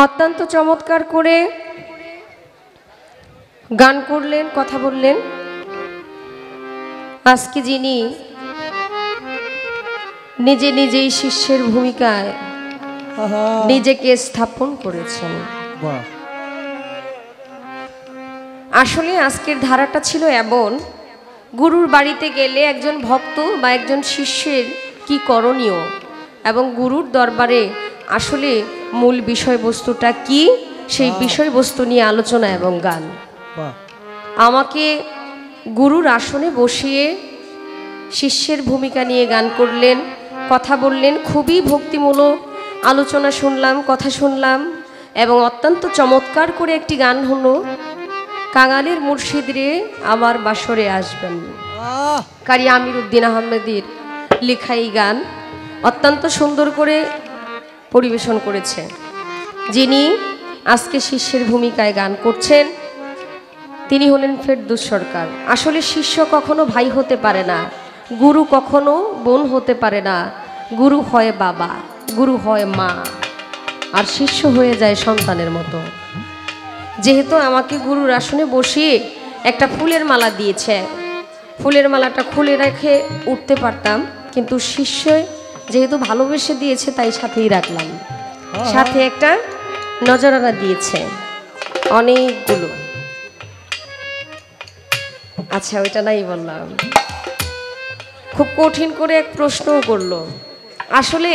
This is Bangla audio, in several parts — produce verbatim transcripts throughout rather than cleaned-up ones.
অত্যন্ত চমৎকার করে গান করলেন, কথা বললেন। আজকে যিনি নিজে নিজেই শিষ্যের ভূমিকায় নিজেকে স্থাপন করেছেন। আসলে আজকের ধারাটা ছিল এমন, গুরুর বাড়িতে গেলে একজন ভক্ত বা একজন শিষ্যের কি করণীয় এবং গুরুর দরবারে আসলে মূল বিষয়বস্তুটা কি, সেই বিষয়বস্তু নিয়ে আলোচনা এবং গান। আমাকে গুরুর আসনে বসিয়ে শিষ্যের ভূমিকা নিয়ে গান করলেন, কথা বললেন, খুবই ভক্তিমূলক আলোচনা শুনলাম, কথা শুনলাম এবং অত্যন্ত চমৎকার করে একটি গান হলো, কাঙালের মুর্শিদ রে আমার বাসরে আসবেন, কারি আমির উদ্দিন আহমেদের লেখা এই গান অত্যন্ত সুন্দর করে পরিবেশন করেছে। যিনি আজকে শিষ্যের ভূমিকায় গান করছেন তিনি হলেন ফেরদৌস সরকার। আসলে শিষ্য কখনো ভাই হতে পারে না, গুরু কখনো বোন হতে পারে না, গুরু হয় বাবা, গুরু হয় মা, আর শিষ্য হয়ে যায় সন্তানের মতো। যেহেতু আমাকে গুরুর আসনে বসিয়ে একটা ফুলের মালা দিয়েছে, ফুলের মালাটা খুলে রেখে উঠতে পারতাম, কিন্তু শিষ্য যেহেতু ভালোবেসে দিয়েছে তাই সাথেই রাখলাম। সাথে একটা নজরানা দিয়েছে অনেকগুলো। আচ্ছা, ওইটা নাই বললাম। খুব কঠিন করে এক প্রশ্নও করলো। আসলে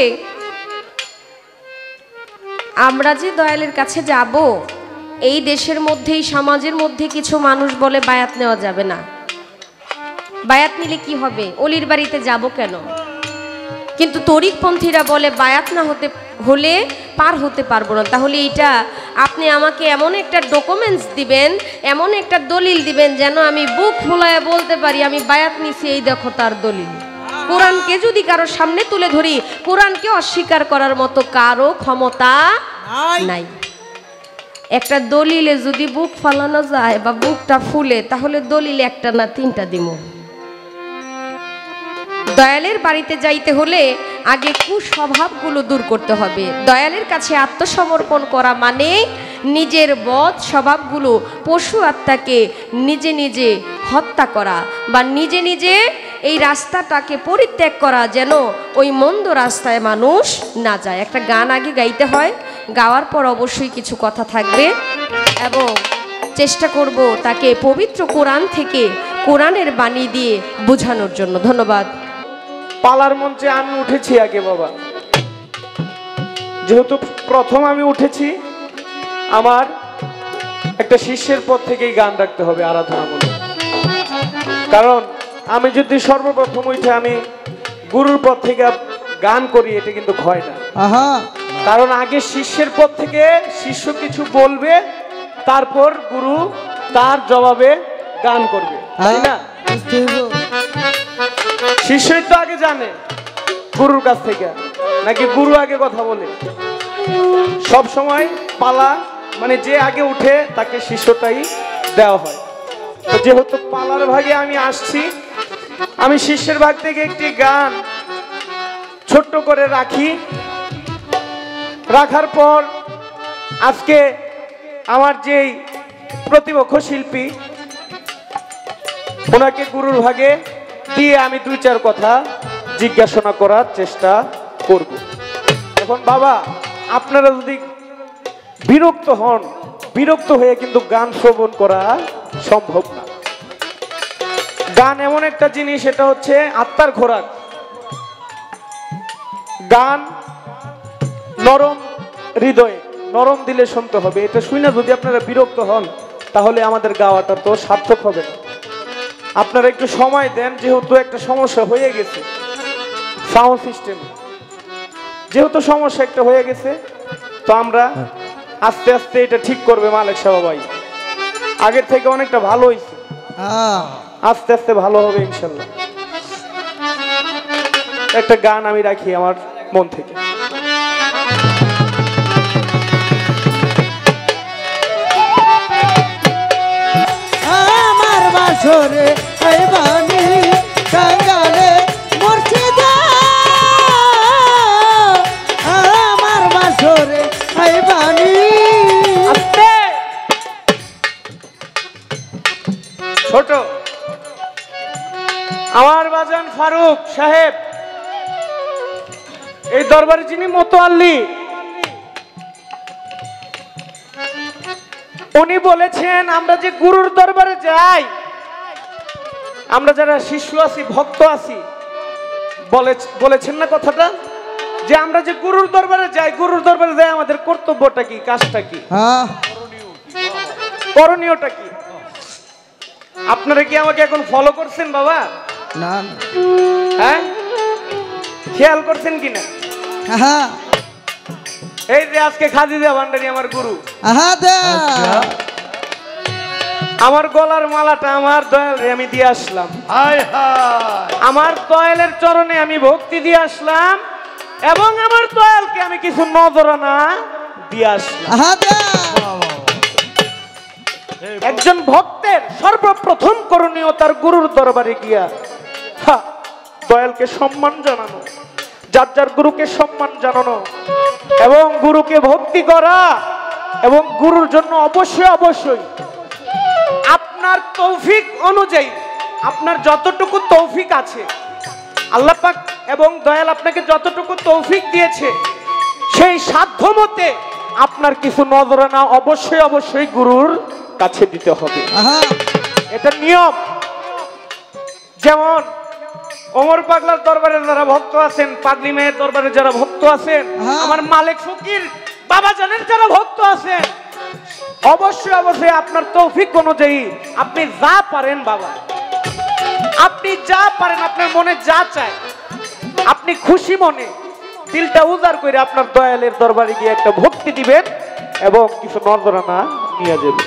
আমরা যে দয়ালের কাছে যাব, এই দেশের মধ্যেই সমাজের মধ্যে কিছু মানুষ বলে বায়াত নেওয়া যাবে না। বায়াত নিলে কি হবে, অলির বাড়িতে যাব কেন? কিন্তু তরিকপন্থীরা বলে বায়াত না হতে হলে পার হতে পারবো না। তাহলে এইটা আপনি আমাকে এমন একটা ডকুমেন্টস দিবেন, এমন একটা দলিল দিবেন যেন আমি বুক ফুলায় বলতে পারি আমি বায়াত নিছি, এই দেখো তার দলিল। কোরআনকে যদি কারো সামনে তুলে ধরি, কোরআনকে অস্বীকার করার মতো কারো ক্ষমতা নাই। একটা দলিলে যদি বুক ফালানো যায় বা বুকটা ফুলে, তাহলে দলিল একটা না তিনটা দিব। দয়ালের বাড়িতে যাইতে হলে আগে কুস্বভাবগুলো দূর করতে হবে। দয়ালের কাছে আত্মসমর্পণ করা মানে নিজের বদ স্বভাবগুলো, পশু আত্মাকে নিজে নিজে হত্যা করা বা নিজে নিজে এই রাস্তাটাকে পরিত্যাগ করা, যেন ওই মন্দ রাস্তায় মানুষ না যায়। একটা গান আগে গাইতে হয়, গাওয়ার পর অবশ্যই কিছু কথা থাকবে এবং চেষ্টা করব তাকে পবিত্র কোরআন থেকে কোরআনের বাণী দিয়ে বোঝানোর জন্য। ধন্যবাদ। পালার মঞ্চে আমি উঠেছি আগে বাবা, যেহেতু প্রথম আমি উঠেছি, আমার একটা শিষ্যের পদ থেকেই গান রাখতে হবে আরাধনামূলক। কারণ আমি যদি সর্বপ্রথম উঠে আমি গুরুর পদ থেকে গান করি, এটা কিন্তু হয় না। কারণ আগে শিষ্যের পদ থেকে শিষ্য কিছু বলবে, তারপর গুরু তার জবাবে গান করবে, তাই না? শিষ্যই তো আগে জানে গুরুর কাছ থেকে, নাকি গুরু আগে কথা বলে? সব সময় পালা মানে যে আগে উঠে তাকে শিষ্যটাই দেওয়া হয়। তো যেহেতু পালার ভাগে আমি আসছি, আমি শিষ্যের ভাগ থেকে একটি গান ছোট্ট করে রাখি। রাখার পর আজকে আমার যেই প্রতিপক্ষ শিল্পী, ওনাকে গুরুর ভাগে দিয়ে আমি দুই চার কথা জিজ্ঞাসা করার চেষ্টা করব। এখন বাবা, আপনারা যদি বিরক্ত হন, বিরক্ত হয়ে কিন্তু গান শ্রবণ করা সম্ভব না। গান এমন একটা জিনিস, এটা হচ্ছে আত্মার খোরাক। গান নরম হৃদয়ে, নরম দিলে শুনতে হবে। এটা শুনে যদি আপনারা বিরক্ত হন, তাহলে আমাদের গাওয়াটা তো সার্থক হবে না। আপনারা একটু সময় দেন, যেহেতু একটা সমস্যা হয়ে গেছে সাউন্ড সিস্টেম, যেহেতু সমস্যা একটা হয়ে গেছে, তো আমরা আস্তে আস্তে এটা ঠিক করবে মালিক সাহেব ভাই। আগের থেকে অনেকটা ভালো হয়েছে, আস্তে আস্তে ভালো হবে ইনশাল্লাহ। একটা গান আমি রাখি আমার মন থেকে। আমার বাসরে আইবানি কাঙ্গালে মুর্শিদ, আমার বাসরে আইবানি সাহেব, এই দরবারে যিনি মোতোয়াল্লি, উনি বলেছেন আমরা যে গুরুর দরবারে যাই, আমরা যারা শিষ্য আছি, ভক্ত আছি, বলেছেন না কথাটা, যে আমরা যে গুরুর দরবারে যাই, গুরুর দরবারে যাই আমাদের কর্তব্যটা কি, কাজটা কি, করণীয়টা কি? আপনারা কি আমাকে এখন ফলো করছেন বাবা? না। হ্যাঁ, খেয়াল করছেন কিনা? এই যে আজকে খাদিজা ভান্ডারী আমার গুরু, আমার গলার মালাটা আমার দয়াল রে আমি দিয়ে আসলাম, আমার দয়ালের চরণে আমি ভক্তি দিয়ে আসলাম, এবং আমার দয়ালকে আমি কিছু নজরানা দিয়ে আসলাম। একজন ভক্তের সর্বপ্রথম করণীয় তার গুরুর দরবারে গিয়া দয়ালকে সম্মান জানানো, যার যার গুরুকে সম্মান জানানো, এবং গুরুকে ভক্তি করা, এবং গুরুর জন্য অবশ্যই অবশ্যই আপনার তৌফিক অনুযায়ী, আপনার যতটুকু তৌফিক আছে, আল্লাহ পাক এবং দয়াল আপনাকে যতটুকু তৌফিক দিয়েছে, সেই সাধ্য মতে আপনার কিছু নজরানা অবশ্যই অবশ্যই গুরুর কাছে দিতে হবে, এটা নিয়ম। যেমন ওমর পাগলার দরবারে যারা ভক্ত আছেন, পাগলি মেয়ের দরবারে যারা ভক্ত আছেন, আমার মালিক ফকির বাবা জানের যারা ভক্ত আছেন, অবশ্যই অবশ্যই আপনার তৌফিক অনুযায়ী আপনি যা পারেন বাবা, আপনি যা পারেন, আপনার মনে যা চায়, আপনি খুশি মনে দিলটা উজাড় করে আপনার দয়ালের দরবারে গিয়ে একটা ভক্তি দিবেন এবং কিছু নজরানা নিয়ে যাবেন।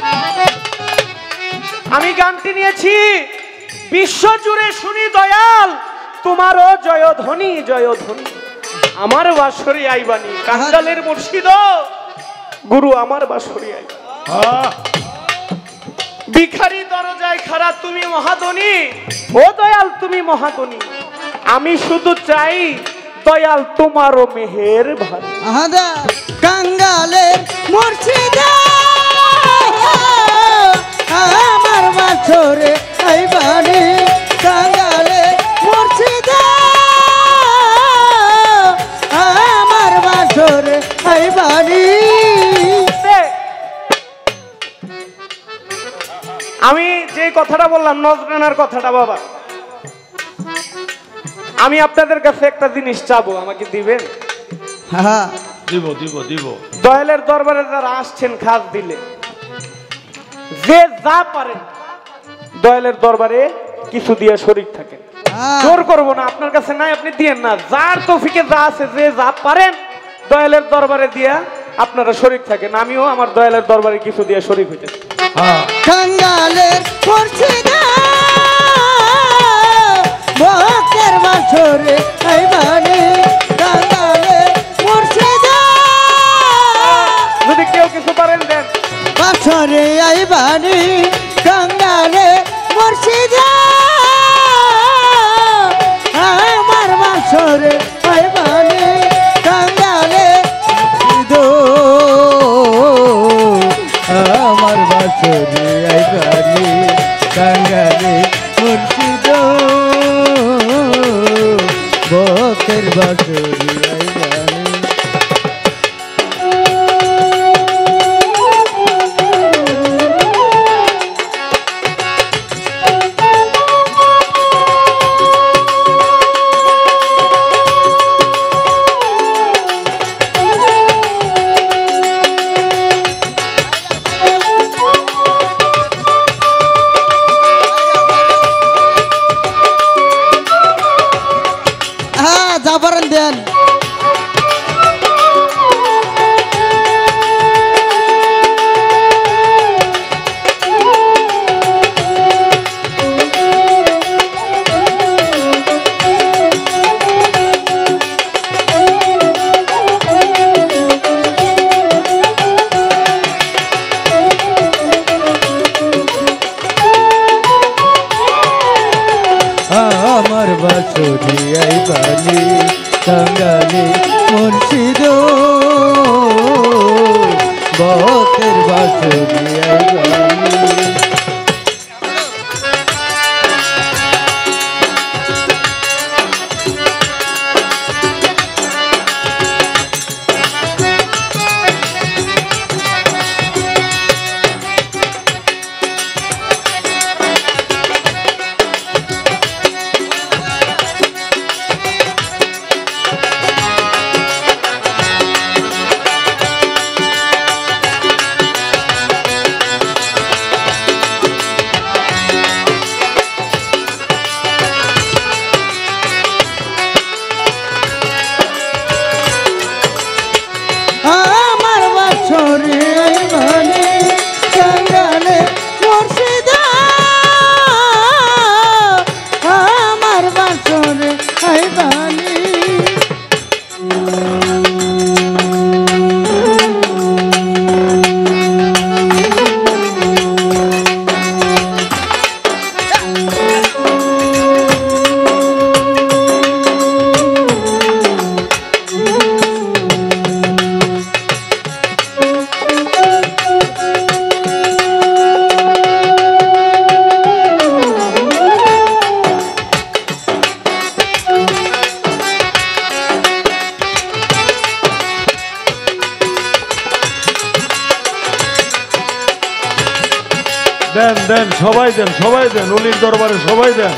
আমি গানটি নিয়েছি বিশ্ব জুড়ে শুনি দয়াল তোমারও জয় ধ্বনি জয় ধ্বনি, আমার বাঁশরি আইবানি, কাঙ্গালের মুর্শিদ গুরু আমার বাঁশরি আইবানি, ভিখারি দরজায় খাড়া তুমি মহাদনী, ও দয়াল তুমি মহাদনী, আমি শুধু চাই দয়াল তোমারও মেহের ভার। কাঙ্গালের মুর্শিদ আমার বাছরে আইবানি, কাঙ্গালের মুর্শিদ আমার বাছরে আইবানি। আমি যে কথাটা বললাম নজরানার কথাটা বাবা, আমি আপনাদের কাছে একটা জিনিস চাবো, আমাকে দিবেন? হ্যাঁ দিব দিব দিব। দয়ালের দরবারে যারা আসছেন খাস দিলে, যে যা পারেন দয়ালের দরবারে কিছু দিয়ে শরীক থাকেন, জোর করবো না, আপনার কাছে নাই আপনি দিয়েন না, যার তৌফিকে যা আছে, যে যা পারেন দয়ালের দরবারে দিয়া আপনারা শরীক থাকেন। আমিও আমার দয়ালের দরবারে কিছু দিয়ে শরীক হইতে। কাঙ্গালের মুর্শিদ ভক্তের বাছরে আইবানি, কাঙ্গালের মুর্শিদ যদি কেউ কিছু পারেন দেন। বাছরে আইবানি, কাঙ্গালের মুর্শিদ আমার বাছরে আইবানি, কাঙ্গালের মুর্শিদ আমার বাছরে আইবানি, কাঙ্গালের মুর্শিদ ভক্তের বাছরে আইবানি। জাফরান দেন। আমার বাছরি আইবানি, কাঙ্গালে মুর্শিদ ভক্তের বাছরি আইবানি। দেন দেন সবাই দেন সবাই দেন অলির দরবারে সবাই দেন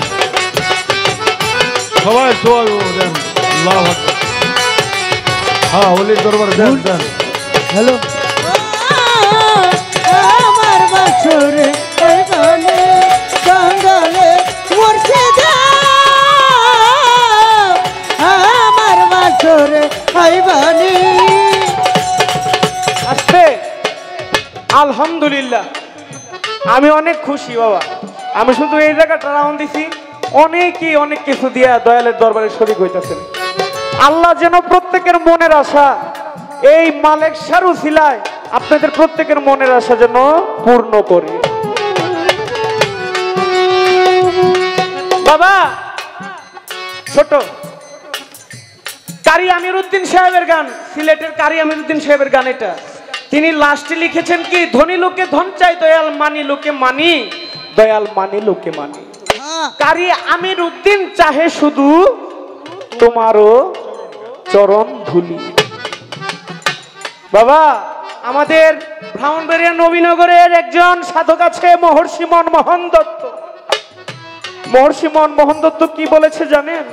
সবাই সবাই দেন আল্লাহু আকবার হ্যাঁ অলির দরবারে দেন দেন হ্যালো আমার বাসরে গানে গাঙ্গালে মুর্শিদা আমার বাসরে আইবানি আসতে আলহামদুলিল্লাহ আমি অনেক খুশি বাবা আমি শুধু এই জায়গাটা রাউন্ড দিছি অনেকেই অনেক কিছু দিয়া দয়ালের দরবারে শরীক হইতেছেন আল্লাহ যেন প্রত্যেকের মনের আশা এই মালেক সারু ছিলায় আপনাদের প্রত্যেকের মনের আশা যেন পূর্ণ করে বাবা ছোট কারি আমিরউদ্দিন সাহেবের গান সিলেটের কারি আমিরউদ্দিন সাহেবের গান এটা তিনি লাস্টে লিখেছেন কি ধনী লোকে ধন চাই দয়াল মানি লোকে মানি দয়াল মানি লোকে মানি কারি আমিরউদ্দিন চাহে শুধু তোমারও চরণ ধুলি বাবা আমাদের ব্রাহ্মণবাড়িয়া নবীনগরের একজন সাধক আছে মহর্ষি মনমোহন দত্ত মহর্ষি মনমোহন দত্ত কি বলেছে জানেন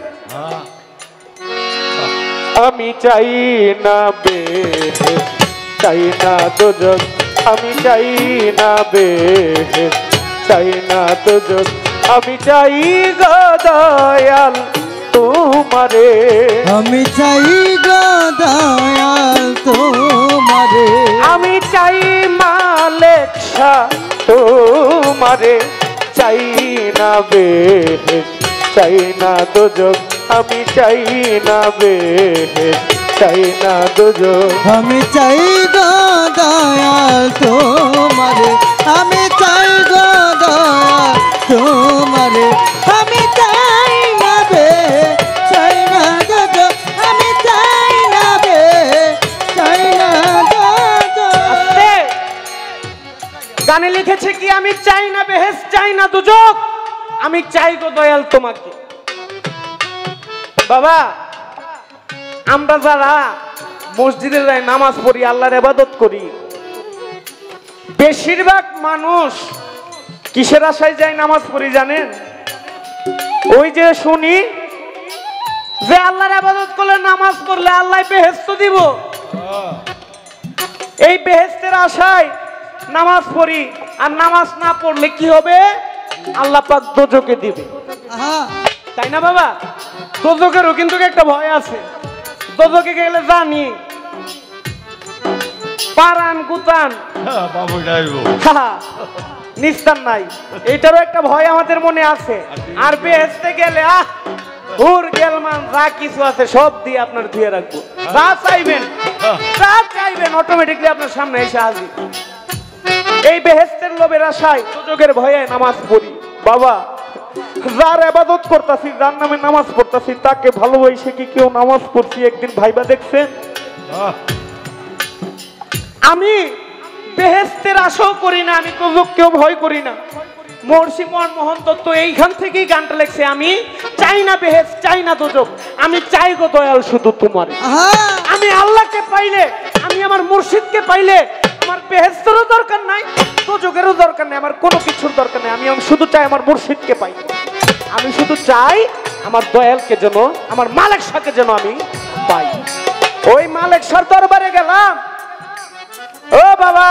আমি চাই না বেহেশত চাই না দোজখ আমি চাই না বেহেশত চাই না দোজখ আমি চাই গো দয়াল তোমারে আমি চাই গো দয়াল তোমারে আমি চাই মালেক শাহ তোমারে চাই না বেহেশত চাই না দোজখ আমি চাই না বেহেশত চাই না দোজখ আমি চাই গো দয়াল তোমারে আমি চাই গো দয়াল তোমারে আমি চাই না বে চাই না গো আমি চাই না বে চাই না গো আস্তে। গানে লিখেছে কি আমি চাই না বেহেশত চাই না দোজখ আমি চাই গো দয়াল তোমাকে বাবা আমরা যারা মসজিদে যাই নামাজ পড়ি আল্লাহর ইবাদত করি বেশিরভাগ মানুষ কিসের আশায় যায় নামাজ পড়ি জানেন ওই যে শুনি যে আল্লাহর ইবাদত করলে নামাজ পড়লে আল্লাহ বেহেশত দিব এই বেহেশতের আশায় নামাজ পড়ি আর নামাজ না পড়লে কি হবে আল্লাহ পাক দোজখে দিবে তাই না বাবা দোজখেরও কিন্তু একটা ভয় আছে দোজখে গেলে জানি পারান গুতান বাবু ডাইবো নিস্তার নাই এটারও একটা ভয় আমাদের মনে আছে আর বেহেশতে গেলে আহ হুর গেলমান যা কিছু আছে সব দিয়ে আপনার ধুয়ে রাখবো যা চাইবেন যা চাইবেন অটোমেটিকলি আপনার সামনে এসে হাজির এই বেহেশতের লোভের আশায় দোজখের ভয়ে নামাজ পড়ি বাবা যার ইবাদত করতেছি যার নামে নামাজ পড়তেছি তাকে ভালোবাসে কি কেউ নামাজ পড়ছি একদিন ভাইবা দেখছেন আমি বেহেশতের আশাও করি না আমি দোজখকেও ভয় করি না মহর্ষি মনমোহন দত্ত এইখান থেকেই গানটা লেখছে আমি চাই না বেহেশত চাই না দোজখ আমি চাই গো দয়াল শুধু তোমারে আমি আল্লাহকে পাইলে আমি আমার মুর্শিদকে পাইলে আমার বেহেশতেরও দরকার নাই দোজখেরও দরকার নাই আমার কোনো কিছুর দরকার নাই আমি শুধু চাই আমার মুর্শিদকে পাই আমি শুধু চাই আমার দয়ালকে যেন আমার মালেক শাহকে যেন আমি পাই ওই মালেক শাহর দরবারে গেলাম ও বাবা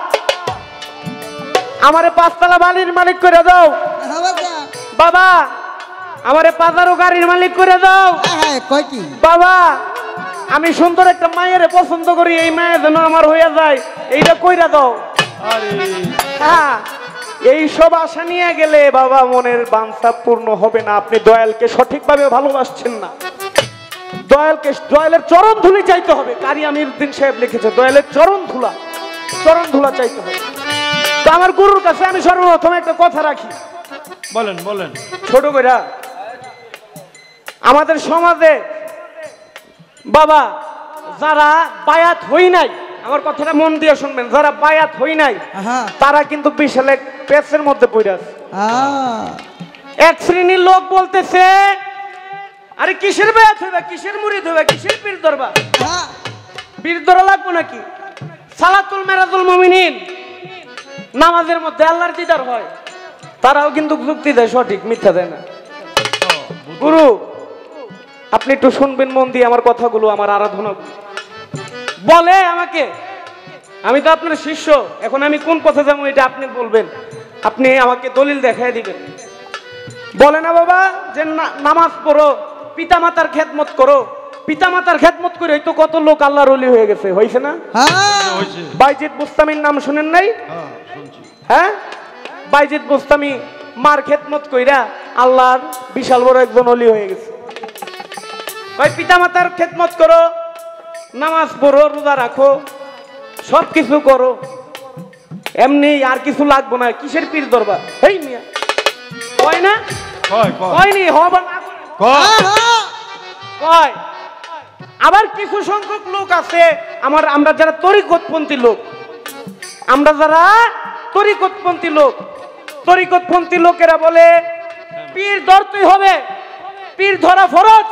আমারে পাঁচতলা বাড়ির মালিক করে দাও বাবা আমারে পাঁচারো গাড়ির মালিক করে দাও বাবা আমি সুন্দর একটা মায়ের পছন্দ করি এই মায়ের যেন আমার হইয়া যায় এইটা কইরা দাও হ্যাঁ এই সব আশা নিয়ে গেলে বাবা মনের বাঞ্ছা পূর্ণ হবে না আপনি দয়ালকে সঠিকভাবে ভালোবাসছেন না দয়ালকে দয়ালের চরণ ধুলি চাইতে হবে কারি আমিরউদ্দিন সাহেব লিখেছে দয়ালের চরণ ধুলা চরণ ধুলা চাইতে হবে তো আমার গুরুর কাছে আমি সর্বপ্রথম একটা কথা রাখি বলেন বলেন ছোট কইরা আমাদের সমাজে বাবা যারা বায়াত হই নাই আমার কথাটা মন দিয়ে শুনবেন যারা বায়াত হই নাই তারা কিন্তু বিশাল পেছের মধ্যে পড়ে আছে এক শ্রেণীর লোক বলতেছে আরে কিসের বায়াত হইবা কিসের মুরিদ হইবা কিসের পীর ধরবা পীর ধরা লাগবো নাকি সালাতুল মেরাজুল মুমিনিন নামাজের মধ্যে আল্লাহর দিদার হয়, তারাও কিন্তু যুক্তি দেয়, সঠিক মিথ্যা দেয় না। গুরু আপনি একটু শুনবেন মন দিয়ে আমার কথাগুলো, আমার আরাধনা বলে আমাকে, আমি তো আপনার শিষ্য, এখন আমি কোন পথে যাবো এটা আপনি বলবেন, আপনি আমাকে দলিল দেখাই দিবেন। বলে না বাবা যে নামাজ পড়ো, পিতামাতার খেদমত করো, পিতামাতার খেদমত করে তো কত লোক আল্লাহর ওলি হয়ে গেছে, হয়েছে না? বাইজিদ বুস্তামির নাম শুনেন নাই? হ্যাঁ, বাইজিদ বুস্তামি মার খেদমত কইরা আল্লাহর বিশাল বড় একজন ওলি হয়ে গেছে। ভাই পিতামাতার খেদমত করো, নামাজ পড়ো, রোজা রাখো, সব কিছু করো, এমনি আর কিছু লাগবো না, কিসের পীর দরবার? এই মিয়া কয় না, কয়নি হবা না কয়। আবার কিছু সংখ্যক লোক আছে আমার, আমরা যারা তরিকতপন্থী লোক, আমরা যারা তরিকতপন্থী লোক, তরিকতপন্থী লোকেরা বলে পীর ধরতেই হবে, পীর ধরা ফরজ,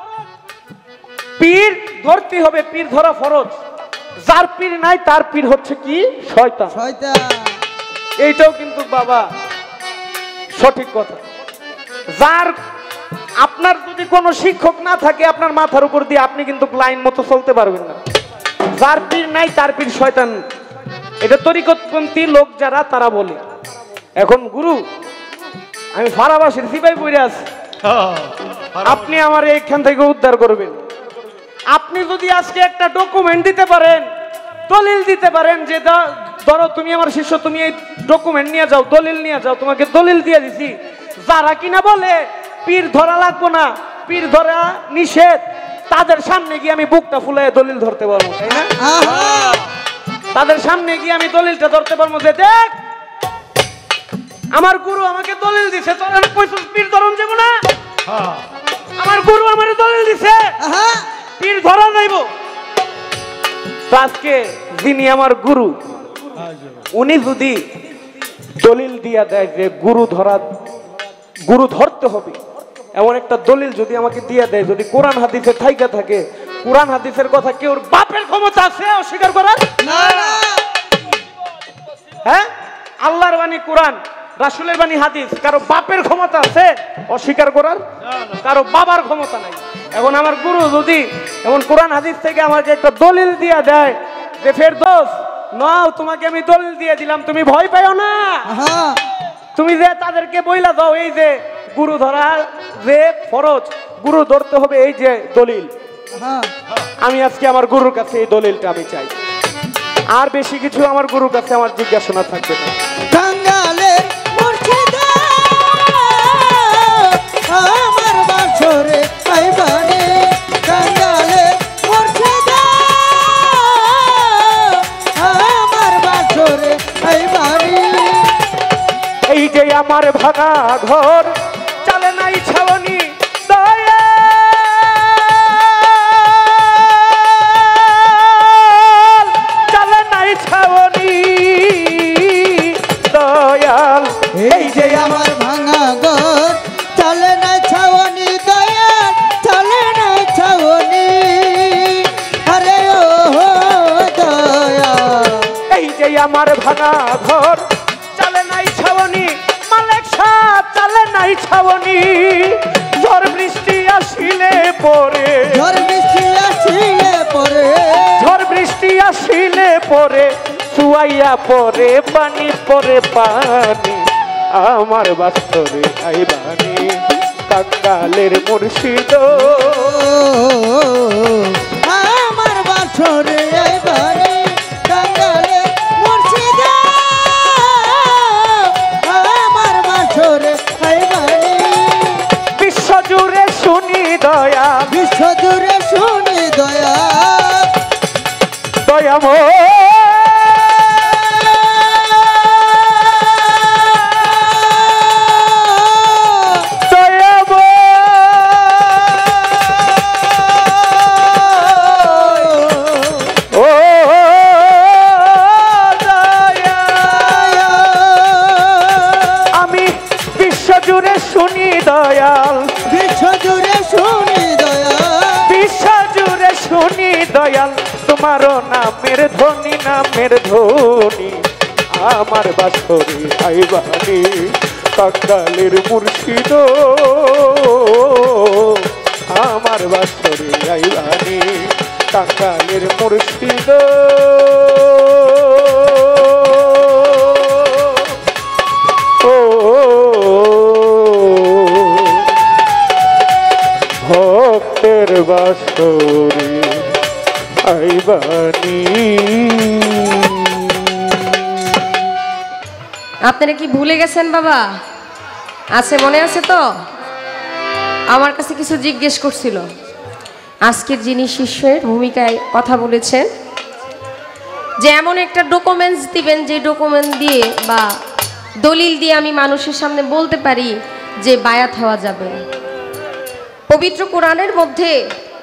পীর ধরতে হবে, পীর ধরা ফরজ। যার পীর নাই তার পীর হচ্ছে কি শয়তান, শয়তান। এইটাও কিন্তু বাবা সঠিক কথা। যার আপনার যদি কোনো শিক্ষক না থাকে আপনার মাথার উপর দিয়ে, আপনি কিন্তু লাইন মতো চলতে পারবেন না। যার পীর নাই তার পীর শয়তান, এটা তরিকতপন্থী লোক যারা তারা বলে। এখন গুরু আমি ফারাবাসীর সিপাই পড়ে আছি, আপনি আমার এইখান থেকে উদ্ধার করবেন। আপনি যদি আজকে একটা ডকুমেন্ট দিতে পারেন, দলিল দিতে পারেন যে ধরো তুমি আমার শিষ্য, তুমি এই ডকুমেন্ট নিয়ে যাও, দলিল নিয়ে যাও, তোমাকে দলিল দিয়ে দিছি, যারা কিনা বলে পীর ধরা লাগবো না, পীর ধরা নিষেধ, তাদের সামনে গিয়ে আমি বুকটা ফুলাই দলিল ধরতে পারবো, তাই না? তাদের সামনে গিয়ে আমি দলিলটা ধরতে পারবো যে দেখ আমার গুরু আমাকে দলিল দিছে, তোর আমি কইছস পীর ধরন যাব না, আমার গুরু আমারে দলিল দিছে, পীর ধরা যাইব। আজকে যিনি আমার গুরু, উনি যদি দলিল দিয়া দেয় যে গুরু ধরা, গুরু ধরতে হবে, এমন একটা দলিল যদি আমাকে দিয়ে দেয়, যদি কোরআন হাদিসে থাইকা থাকে, কোরআন হাদিসের কথা কেউ বাপের ক্ষমতা আছে অস্বীকার করার? হ্যাঁ, আল্লাহর বাণী কোরআন, রাসূলের বাণী হাদিস, কারো বাপের ক্ষমতা আছে অস্বীকার করার? কারো বাবার ক্ষমতা নাই। এখন আমার গুরু যদি এমন কোরআন হাদিস থেকে আমাকে একটা দলিল দিয়ে দেয় যে ফেরদৌস নাও, তোমাকে আমি দলিল দিয়ে দিলাম, তুমি ভয় পাইও না, তুমি যে তাদেরকে বইলা দাও এই যে গুরু ধরা যে ফরজ, গুরু ধরতে হবে, এই যে দলিল, আমি আজকে আমার গুরুর কাছে এই দলিলটা আমি চাই। আর বেশি কিছু আমার গুরুর কাছে আমার জিজ্ঞাসা থাকবে না। কাঙ্গালের মুর্শিদা আমার বাছরে আইবানে, কাঙ্গালের মুর্শিদা আমার বাছরে আইবানে। এই যে আমার ভাঙা ঘর চলে নাই ছাউনি, দয়া চলে নাই ছাউনি, দয়াল এই যে আমার ভাঙা ঘর চলে না ছাউনি, দয়াল চলে না ছাউনি, আরে ও দয়াল। এই যে আমার ভাঙা ঘর চলে নাই ছাউনি, মালিক সাহেব চলে নাই ছাউনি, ঝড় বৃষ্টি আসিলে পরে, ঝড় বৃষ্টি আসিলে পরে, ঝড় বৃষ্টি আসিলে পরে, চুয়াইয়া পরে পানি পরে পানি, আমার বাস্তরে আইবানি, কাঙ্গালের মুর্শিদ আমার বাছরে আইবানি, কাঙ্গালের মুর্শিদ আমার বাছরে আইবানি। বিশ্ব জুড়ে শুনি দয়া, বিশ্ব জুড়ে শুনি দয়া, দয়াময় দয়াল, বিশ্ব জুড়ে শুনি দয়াল, বিশ্ব জুড়ে শুনি দয়াল, তোমার নামের ধ্বনি, নামের ধ্বনি আমার বাসরে আইবানি কাঙ্গালের মুর্শিদ আমার বাসরে আইবানি কাঙ্গালের মুর্শিদ ও ভক্তের বাসরে আইবানি। আপনারা কি ভুলে গেছেন বাবা? আছে, মনে আছে তো? আমার কাছে কিছু জিজ্ঞেস করছিল। আজকের যিনি শিষ্যের ভূমিকায় কথা বলেছেন যে এমন একটা ডকুমেন্টস দিবেন যে ডকুমেন্ট দিয়ে বা দলিল দিয়ে আমি মানুষের সামনে বলতে পারি যে বায়াত হওয়া যাবে। পবিত্র কোরআনের মধ্যে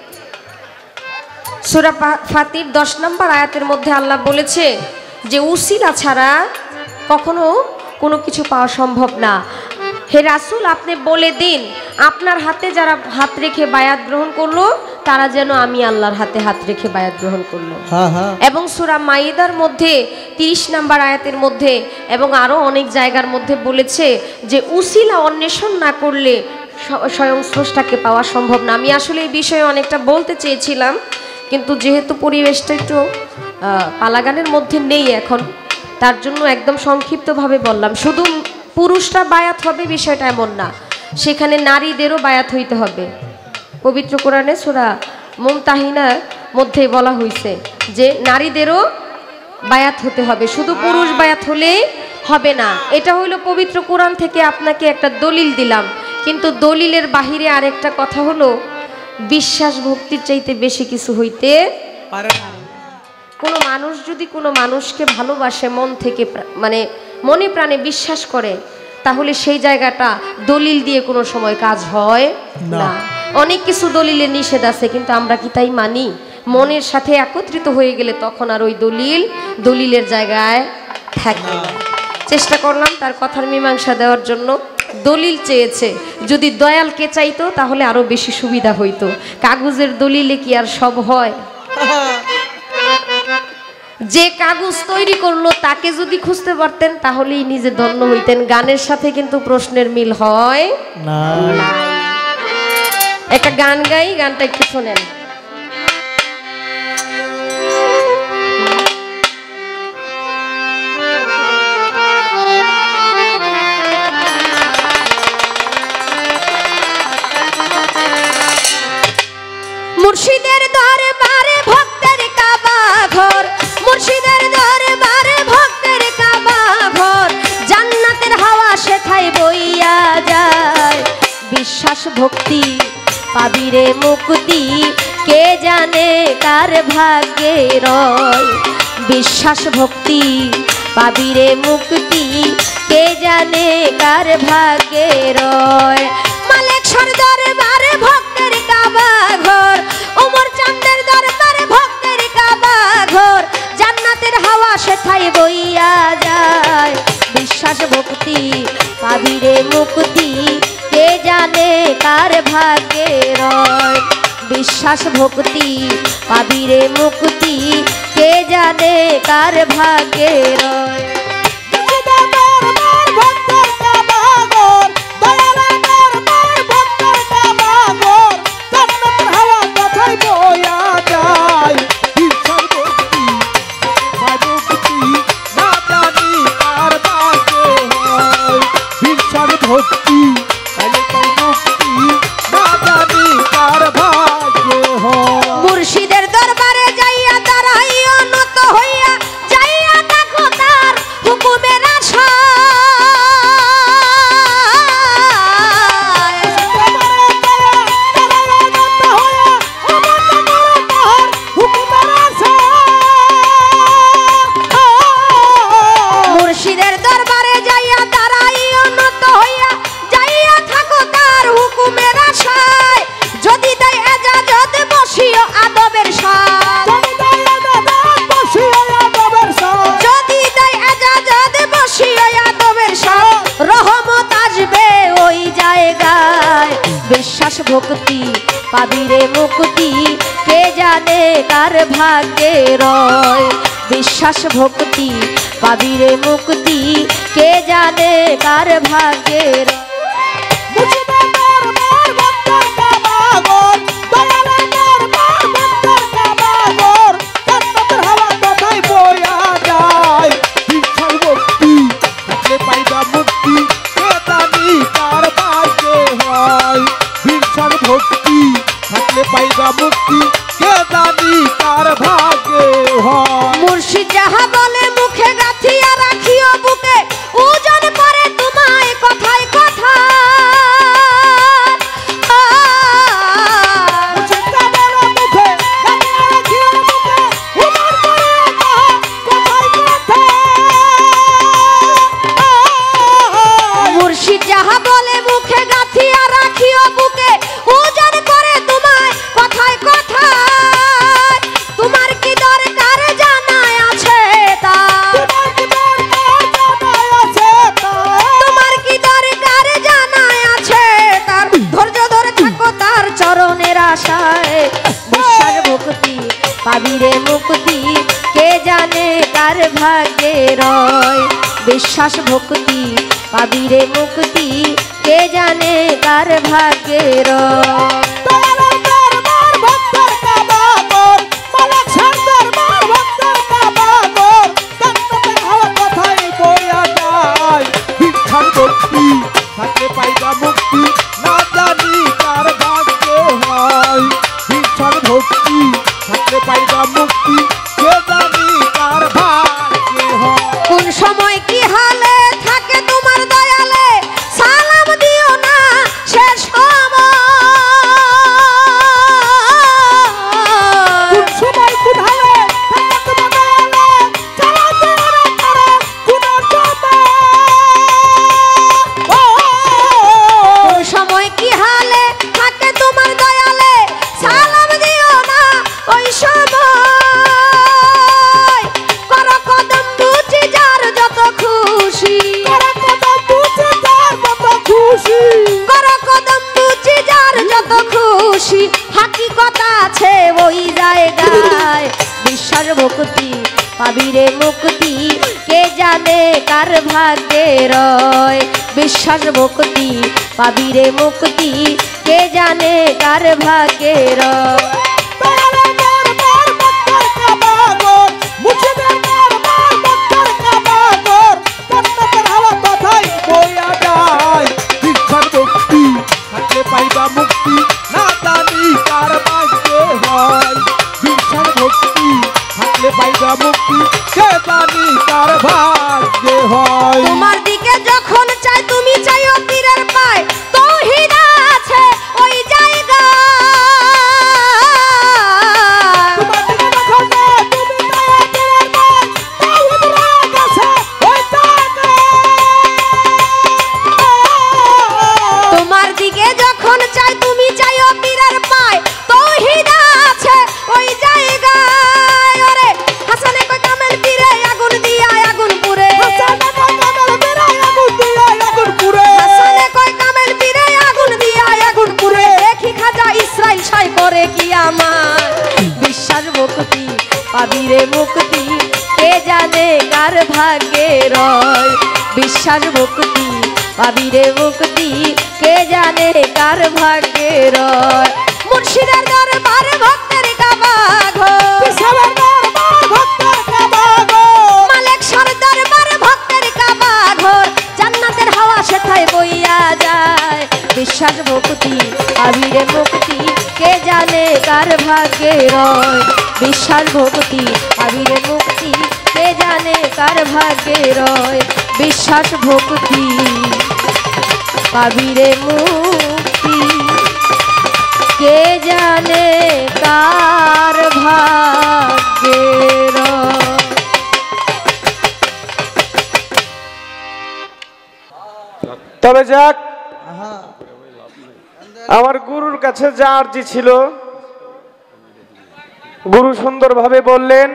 সূরা ফাতির দশ নম্বর আয়াতের মধ্যে আল্লাহ বলেছে যে উসিলা ছাড়া কখনো কোনো কিছু পাওয়া সম্ভব না। হে রাসূল, আপনি বলে দিন আপনার হাতে যারা হাত রেখে বায়াত গ্রহণ করলো তারা যেন আমি আল্লাহর হাতে হাত রেখে বায়াত গ্রহণ করলো। এবং সূরা মাইদার মধ্যে তিরিশ নম্বর আয়াতের মধ্যে এবং আরও অনেক জায়গার মধ্যে বলেছে যে উসিলা অন্বেষণ না করলে স্বয়ং স্রষ্টাকে পাওয়া সম্ভব না। আমি আসলে এই বিষয়ে অনেকটা বলতে চেয়েছিলাম, কিন্তু যেহেতু পরিবেশটা একটু পালাগানের মধ্যে নেই এখন, তার জন্য একদম সংক্ষিপ্তভাবে বললাম। শুধু পুরুষরা বায়াত হবে বিষয়টা এমন না, সেখানে নারীদেরও বায়াত হইতে হবে। পবিত্র কোরআনে সূরা মুমতাহিনার মধ্যে বলা হয়েছে যে নারীদেরও বায়াত হতে হবে, শুধু পুরুষ বায়াত হলেই হবে না। এটা হইল পবিত্র কোরআন থেকে আপনাকে একটা দলিল দিলাম, কিন্তু দলিলের বাহিরে আরেকটা কথা হলো বিশ্বাস ভক্তির চাইতে বেশি কিছু হইতে পারে না। কোনো মানুষ যদি কোনো মানুষকে ভালোবাসে মন থেকে, মানে মনে প্রাণে বিশ্বাস করে, তাহলে সেই জায়গাটা দলিল দিয়ে কোনো সময় কাজ হয় না। অনেক কিছু দলিলের নিষেধ আছে, কিন্তু আমরা কি তাই মানি? মনের সাথে একত্রিত হয়ে গেলে তখন আর ওই দলিল দলিলের জায়গায় থাকে না। চেষ্টা করলাম তার কথার মীমাংসা দেওয়ার জন্য। দলিল চেয়েছে, যদি দয়ালকে চাইতো তাহলে আরো বেশি সুবিধা হইতো। কাগজের দলিলে কি আর সব হয়? যে কাগজ তৈরি করলো তাকে যদি খুঁজতে পারতেন তাহলেই নিজে ধন্য হইতেন। গানের সাথে কিন্তু প্রশ্নের মিল হয় না। একটা গান গাই, গানটা একটু শোনেন। মুর্শিদের দরবারে ভক্তের কাবা ঘর, মুর্শিদের দরবারে ভক্তের কাবা ঘর, জান্নাতের হাওয়া সেথায় বইয়া যায়। বিশ্বাস ভক্তি পাবিরে মুক্তি, কে জানে কার ভাগ্যে রয়। বিশ্বাস ভক্তি পাবিরে মুক্তি, কে জানে কার ভাগ্যে রয়। মালিক সর দরবারে ভক্তের কাবা ঘর, ওমর চাঁদের দরবারে ভক্তের কাবা ঘর, জান্নাতের হাওয়া সেথায় বইয়া যায়। বিশ্বাস ভক্তি পাবিরে মুক্তি, কে জানে কার ভাগ্যে রয়। বিশ্বাস ভক্তি পাবিরে মুক্তি, কে জানে কার ভাগ্যে রয়। মুর্শিদের দরবারে যাইয়া দাঁড়াইয়া নত হইয়া যাইয়া দেখো তার হুকুমের আশায়। মুর্শিদের দরবারে যাইয়া দাঁড়াইয়া নত হইয়া যাইয়া থাকো তার হুকুমের আশায়। যদি দেয় এজাজত বসিও আদবের সাথ, যদি দেয় এজাজত বসিও আদবের সাথ, রহমত আসবে ওই জায়গায়। বিশ্বাস ভক্তি পাবিরে মুক্তি, কে জানে কার ভাগ্যে রয়। বিশ্বাস ভক্তি পাবিরে মুক্তি কে জানে কার ভাগ্যের ভক্তি থাকলে পাইবা মুক্তি কে জানি কার ভাগ্যে হয়। মুর্শিদ যাহা বলে মুখে গাথিয়া রাখিও বুকে ওজন করে তোমায় কথায় কথা মুর্শিদ যাহা বলে মুখে গাথিয়া রাখিও বুকে ওজন করে তোমায় কথায় কথা তোমার কি দরকার জানায় আছে তা তোমার কি দরকার জানায় আছে তার ধৈর্য ধরে থাকো তার চরণের আশায় বিশ্বাস ভক্তি পাবিরে মুক্তি কে জানে কার ভাগ্যে রয় বিশ্বাস ভক্তি পাবিরে মুক্তি কে জানে কার ভাগ্যে রয় থাকলে পাইবা মুক্তি না জানি কার ভাগ্যে হয়। বিশ্বাস ভক্তি থাকলে পাইবা মুক্তি কে জানি কার ভাগ্যে হয়। কোন সময় কি হালে থাকে তোমার দয়ালে সালাম দিও না শেষ কোন সময় কোন হালে থাকে তোমার দয়ালে সালাম দিও না তারা কোন কোন সময় কি হালে থাকে তোমার দয়ালে সালাম দিও না ওই সময় কর কদম বুঝি যার যত খুশি কর কদম বুঝি যার যত খুশি কর কদম বুঝি যার যত খুশি হাকিকত আছে ওই জায়গায় বিশ্বাস ভক্তি পাবিরে মুক্তি কে জানে কার ভাগ্যে রয় বিশ্বাস ভক্তি পাবিরে মুক্তি কে জানে কার ভাগ্যে রয় পাইবা মুক্তি না জানি কার ভাগ্যে হয়। বিশ্বাস ভক্তি থাকলে পাইবা মুক্তি কে জানি কার ভাগ্যে হয়। তোমার দিকে যখন চাই তুমি চাইও পীরের পায় তৌহিদ আছে ওই জায়গা তোমার দিকে যখন চাই তুমি চাইও পীরের পায় তৌহিদ আছে ওই জায়গা। তোমার দিকে যখন চাই তুমি চাইও পীরের পায় তৌহিদ আছে ওই জায়গায় ওরে হাসানে কই কামেল পীরে আগুন দিয়া আগুন পুরে হাসানে কই কামেল পীরে আগুন দিয়া আগুন পুরে হাসানে কই কামেল পীরে আগুন দিয়া আগুন পুরে দেখি খাজা ইসরাইল ছাই করে কি আমার বিশ্বাস ভক্তি পাবিরে মুক্তি কে জানে কার ভাগ্যে রয় বিশ্বাস ভক্তি পাবিরে মুক্তি কে জানে কার ভাগ্যে রয় মুর্শিদের দরবার ভক্তের কাবা ঘর বিশালের দরবার ভক্তের কাবা ঘর মালিক সর দরবার ভক্তের কাবা ঘর জান্নাতের হাওয়া সেথায় বইয়া যায় বিশ্বাস ভক্তি পাবিরে মুক্তি কে জানে কার ভাগ্যে রয় বিশ্বাস ভক্তি পাবিরে মুক্তি কে জানে কার ভাগ্যে রয় বিশ্বাস ভক্তি পাবিরে মুক্তি কে জানে কার ভাগ্যে রয়। তবে যাক আমার গুরুর কাছে যা আরজি ছিল গুরু সুন্দরভাবে বললেন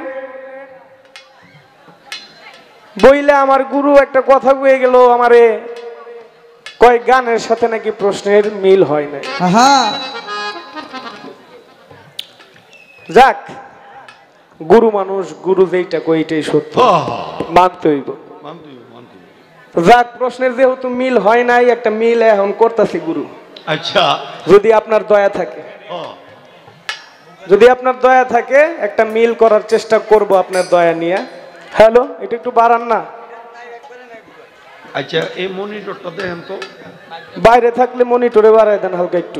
বইলে আমার গুরু একটা কথা কয়ে গেল আমারে কয় গানের সাথে নাকি প্রশ্নের মিল হয় না যাক গুরু মানুষ, গুরু যেইটা কই এইটাই সত্য, মানতে হইব। যাক, প্রশ্নের যেহেতু মিল হয় নাই, একটা মিল এখন করতেছি গুরু। আচ্ছা, যদি আপনার দয়া থাকে, যদি আপনার দয়া থাকে একটা মিল করার চেষ্টা করব আপনার দয়া নিয়ে। হ্যালো, এটা একটু বাড়ান না। আচ্ছা, এই মনিটরটা দেখেন তো, বাইরে থাকলে মনিটরে বাড়ায় দেন হালকা একটু।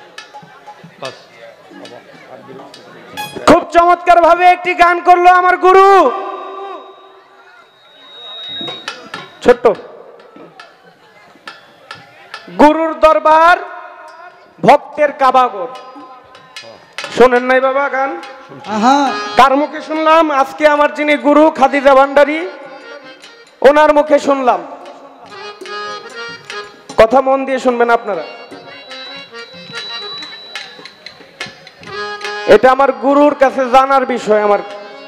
খুব চমৎকার ভাবে একটি গান করলো আমার গুরু। ছোট্ট গুরুর দরবার, ভক্তের কাবাগর। শোনেন নাই বাবা গান? কার মুখে শুনলাম? আজকে আমার যিনি গুরু খাদিজা ভান্ডারী, ওনার মুখে শুনলাম। কথা মন দিয়ে শুনবেন আপনারা। এটা আমার গুরুর কাছে জানার বিষয়। আমার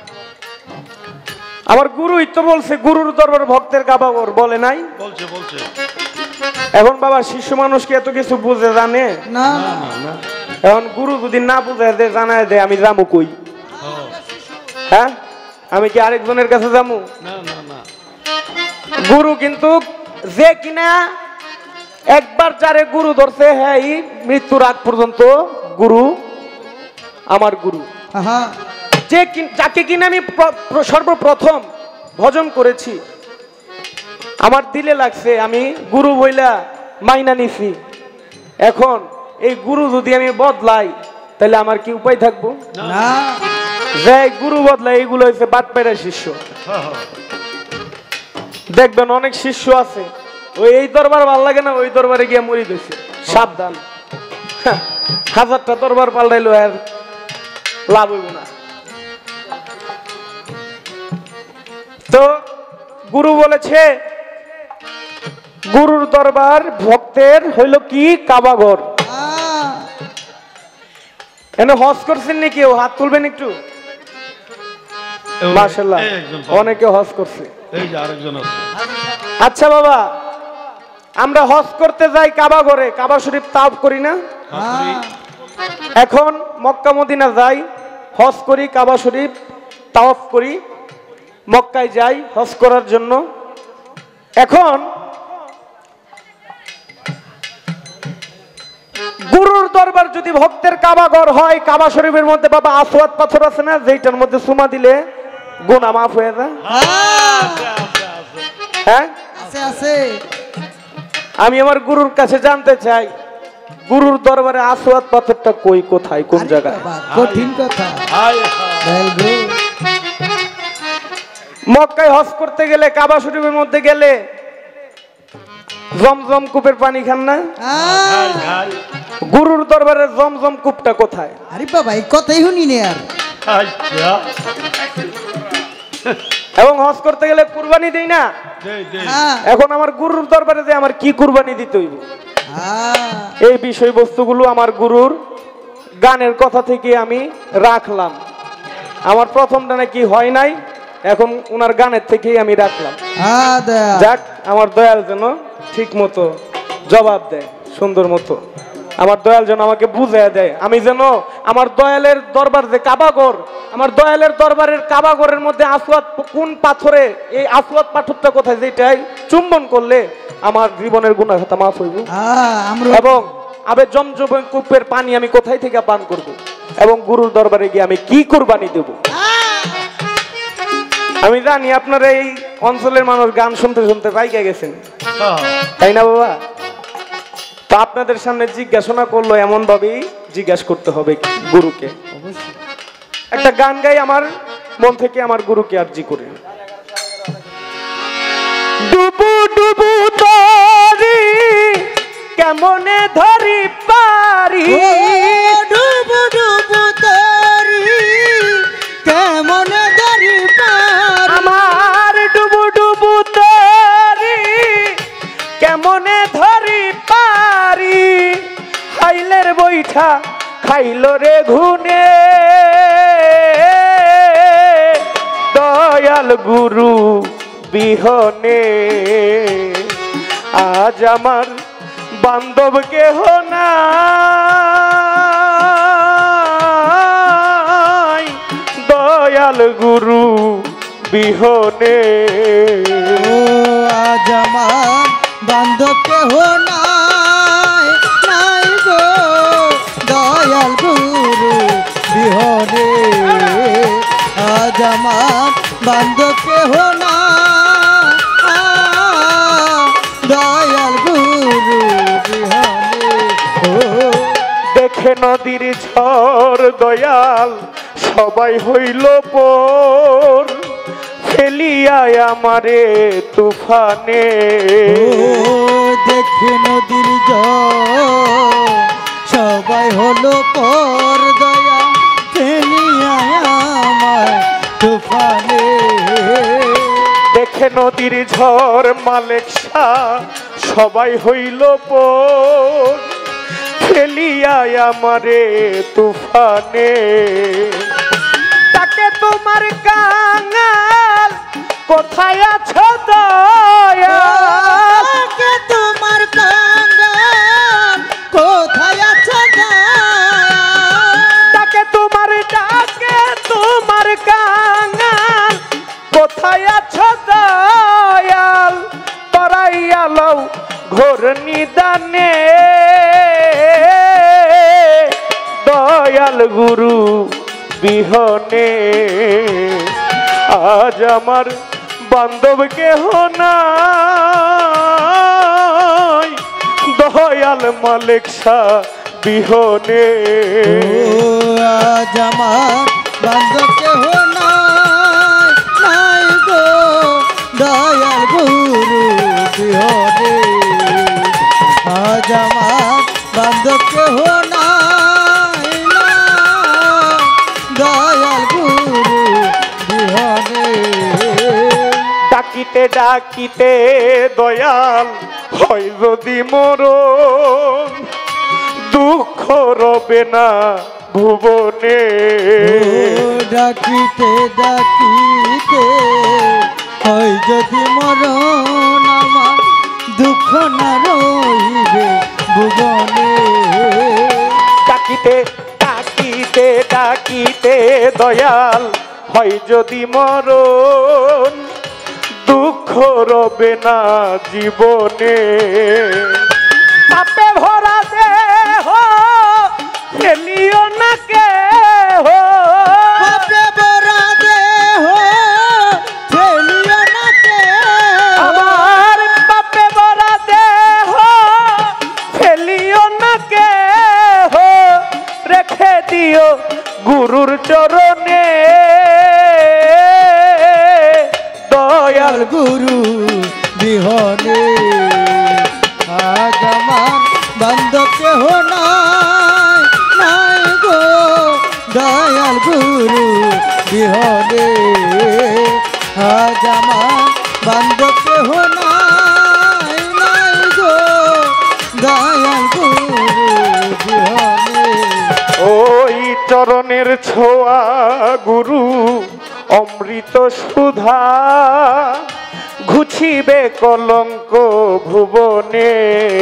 আমার গুরুই তো বলছে গুরুর দরবার ভক্তের কাবাগর, বলে নাই? বলছে বলছে। এখন বাবা শিশু মানুষ কি এত কিছু বুঝে জানে? না না। এখন গুরু যদি না বুঝে দেয়, জানায় দেয়, আমি যাবো কই? হ্যাঁ, আমি কি আরেকজনের কাছে যাবো? না না না। গুরু কিন্তু যে কিনা একবার যারে গুরু ধরছে, হ্যাঁ, মৃত্যুর আগ পর্যন্ত গুরু আমার গুরু। যে যাকে কিনা আমি সর্বপ্রথম ভজন করেছি, আমার দিলে লাগছে, আমি গুরু বইলা মাইনা নিছি। এখন এই গুরু যদি আমি বদলাই, তাহলে আমার কি উপায় থাকবো? না। যে গুরু বদলাই, এইগুলো হচ্ছে বাটপাড়া শিষ্য। দেখবেন অনেক শিষ্য আছে, ওই এই দরবার ভাল লাগে না, ওই দরবারে গিয়ে মরি দিয়েছে। সাবধান, হাজারটা দরবার পাল্টাইলো আর লাভ হইব না। তো গুরু বলেছে গুরুর দরবার ভক্তের হইল কি কাবাগর। এনে হজ করছেন নি কেউ? হাত তুলবেন একটু। মাশাআল্লাহ, অনেকে হজ করছে। এই যে আরেকজন আছে। আচ্ছা বাবা, আমরা হজ করতে যাই কাবাগরে, কাবা শরীফ তাওয়াফ করি না? এখন মক্কা মদিনা যাই, হজ করি, কাবা শরীফ তাওয়াফ করি, মক্কায় যাই হজ করার জন্য। এখন গুরুর দরবার যদি ভক্তের কাবাগর হয়, কাবা শরীফের মধ্যে বাবা আসওয়াদ পাথর আছে না, যেটার মধ্যে চুমা দিলে গুনাহ মাফ হয়ে যায়। হ্যাঁ, আছে আছে। আমি আমার গুরুর কাছে জানতে চাই, গুরুর দরবারে আসওয়াদ পাথরটা কই, কোথায়, কোন জায়গায়? কঠিন কথা। মক্কায় হজ করতে গেলে, কাবা শরীফের মধ্যে গেলে জমজম কূপের পানি খান না? গুরুর দরবারে জমজম কূপটা কোথায়? আরে বাবা, এই কথাই শুনি নে আর। আচ্ছা, এবং হজ করতে গেলে কুরবানি দেই না? এখন আমার গুরুর দরবারে যে আমার কি কুরবানি দিতে হইব? এই বিষয়বস্তুগুলো আমার গুরুর গানের কথা থেকে আমি রাখলাম। আমার প্রথমটা নাকি হয় নাই, এখন ওনার গানের থেকেই আমি রাখলাম। যাক, আমার দয়াল যেন ঠিক মতো জবাব দেয়, সুন্দর মতো আমার দয়াল যেন আমাকে বুঝিয়ে দেয়। আমি যেন আমার দয়ালের দরবার যে কাবাগর, আমার দয়ালের দরবারের কাবাগরের মধ্যে আসওয়াদ কোন পাথরে, এই আসওয়াদ পাথরটা কোথায়, যেটাই চুম্বন করলে আমার জীবনের গুনাহ খাতা মাফ হইব। এবং আবে জমজম কূপের পানি আমি কোথায় থেকে পান করব, এবং গুরুর দরবারে গিয়ে আমি কি কুরবানি দেব। আমি জানি আপনারা এই অঞ্চলের মানুষ গান শুনতে শুনতে পাইকে গেছেন, তাই না বাবা? তো আপনাদের সামনে জিজ্ঞাসা করলো, এমন ভাবেই জিজ্ঞাসা করতে হবে গুরুকে। একটা গান গাই আমার মন থেকে, আমার গুরুকে আরজি করে। ডুবু ডুবু তরি কেমনে ধরি পারি, ডুবু ডুবু তরি কেমনে ধরি পারি, আমার ডুবু ডুবু তরি কেমনে ধরি পারি, হাইলের বৈঠা খাইল রে ঘুনে, দয়াল গুরু বিহনে আজ আমার বান্ধব কেহ নাই, দয়াল দয়াল গুরু বিহনে। ও আজ আমার বান্ধব কেহ নাই, নাই গো দয়াল গুরু বিহনে। আজ আমার বান্ধব কেহ নাই, দয়াল গুরু বিহনে। ও দেখে নদীর ঝড় দয়াল সবাই হইল পর, ফেলিয়ায় আমারে তুফানে। ও দেখে নদীর জল সবাই হলো পর, দয়া ফেলিয়ায় আমায় তুফানে। দেখে নদীর ঝড় মালেক শাহ সবাই হইল পর, ফেলিয়ায় আমারে তুফানে। তাকে তোমার কাঙাল কোথায় আছো দয়াল, কে তোমার কাঙ্গাল কোথায় আছো দয়াল? তাকে তোমার ডাকে তোমার কাঙাল কোথায় আছো দয়াল, তরাইয়া লও ঘোর নিদানে। দয়াল গুরু বিহনে আজ আমার বান্ধব কেহ নাই, দয়াল মালেক শাহ বিহনে। ও আজ আমার বান্ধব কেহ নাই, নাই গো দয়াল গুরু বিহনে। আজ আমার বান্ধব কেহ নাই, নাই দয়াল গুরু বিহনে। ডাকিতে ডাকিতে দয়াল হয় যদি মরণ, দুঃখ রবে না ভুবনে। ও ডাকিতে ডাকিতে হয় যদি মরণ, আমার দুঃখ না রইবে ভুবনে। ডাকিতে ডাকিতে ডাকিতে দয়াল হয় যদি মরণ, দুঃখ রবে না জীবনে। পাপে ভরা দেহ ফেলিও না কেহ, পাপে ভরা দেহ ফেলিও না কেহ। আমার পাপে ভরা দেহ ফেলিও না কেহ, রেখে দিও গুরুর চরণে। দয়াল গুরু বিহনে আজ আমার বান্ধব কেহ নাই, নাই গো দয়াল গুরু বিহনে। আজ আমার বান্ধব কেহ নাই, নাই গো দয়াল গুরু বিহনে। ওই চরণের ছোঁয়া গুরু অমৃত সুধা, ঘুচিবে কলঙ্ক ভুবনে।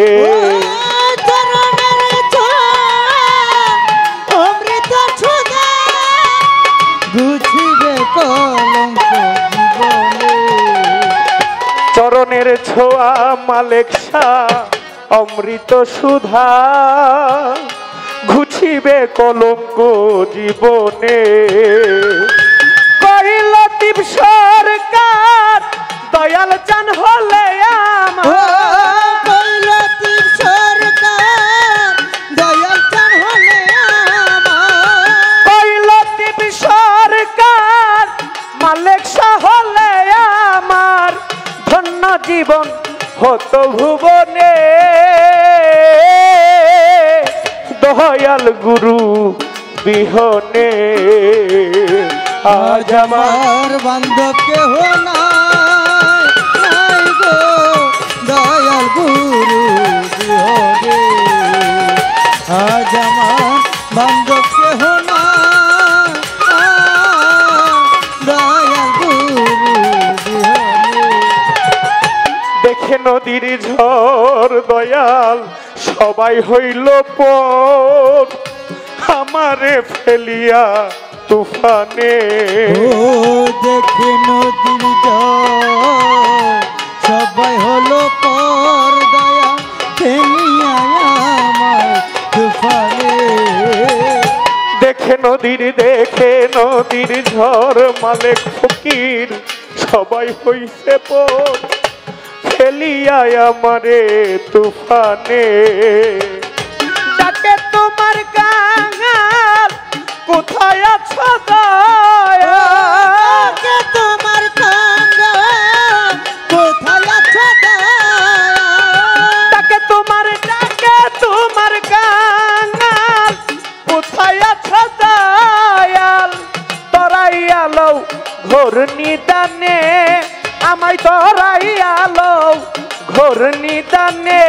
চরণের ছোঁয়া অমৃত সুধা, ঘুচিবে কলঙ্ক জীবনে। চরণের ছোঁয়া মালেক শাহ অমৃত সুধা, ঘুচিবে কলঙ্ক জীবনে। কইল দীপ সরকার দয়াল চান হলে আমার, কৈলাতির সরকার দয়াল চান হলে আমার। কইল দীপ সরকার মালেক শাহ হলে আমার, ধন্য জীবন হতো ভুবনে। দয়াল গুরু বিহনে আজ আমার আমার বান্ধব কেহ নাই, নাই গো দয়াল গুরু বিহনে। আজ আমার বান্ধব কেহ নাই, দয়াল গুরু বিহনে। দেখে নদীর ঝড় দয়াল সবাই হইল পর, আমারে ফেলিয়া তুফানে। ও দেখে নদীর জল সবাই হলো পর দয়া ফেলিয়া আমার তুফানে। দেখে নদীর দেখে নদীর ঝড় মালিক ফকির সবাই হইছে পর ফেলিয়া আমারে তুফানে। ডাকে তোমার কাঙাল কোথায় আছো দয়া, ডাকে তোমার কাঙাল কোথায় আছো দয়া, ডাকে তোমার ডাকে তোমার কাঙাল কোথায় আছো দয়াল। তরাই আলো ঘোর নিদানে আমায় তরাই আলো ঘোর নিদানে।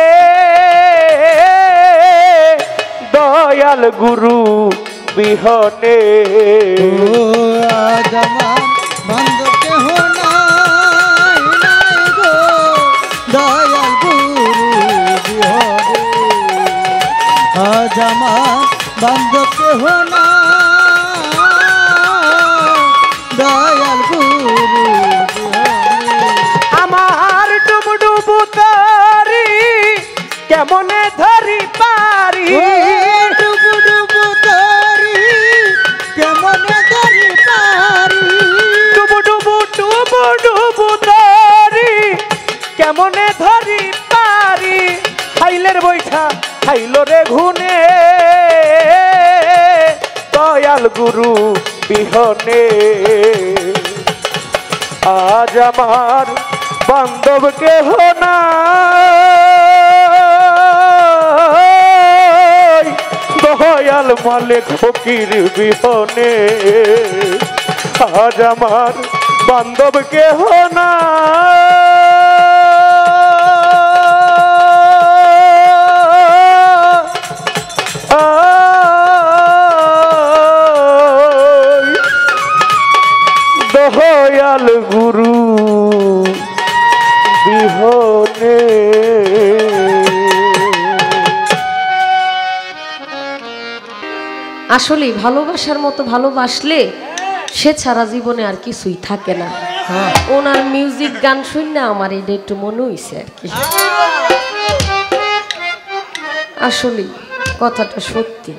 দয়াল গুরু বিহনে। ও আজ আমার বান্ধব কেহ নাই নাই গো দয়াল গুরু বিহনে। আজ আমার বান্ধব কেহ নাই দয়াল গুরু বিহনে। আমার ডুবু ডুবু তরি কেমনে ধরি পারি, ডুবু ডুবু তরি কেমনে ধরি পারি, ডুবু ডুবু ডুবু ডুবু তরি কেমনে ধরি পারি। খাইলের বৈঠা খাইল রে ঘুনে দয়াল গুরু বিহনে। আজ আমার বান্ধব কেহ নাই দয়াল মালিক ফকির বিহনে। আজ আমার বান্ধব কেহ নাই দয়াল গুরু বিহনে। আসলে ভালোবাসার মতো ভালোবাসলে সে ছাড়া জীবনে আর কিছুই থাকে না। ওনার মিউজিক গান শুনলে আমার এটা একটু মনে হইছে আর কি। আসলে কথাটা সত্যি।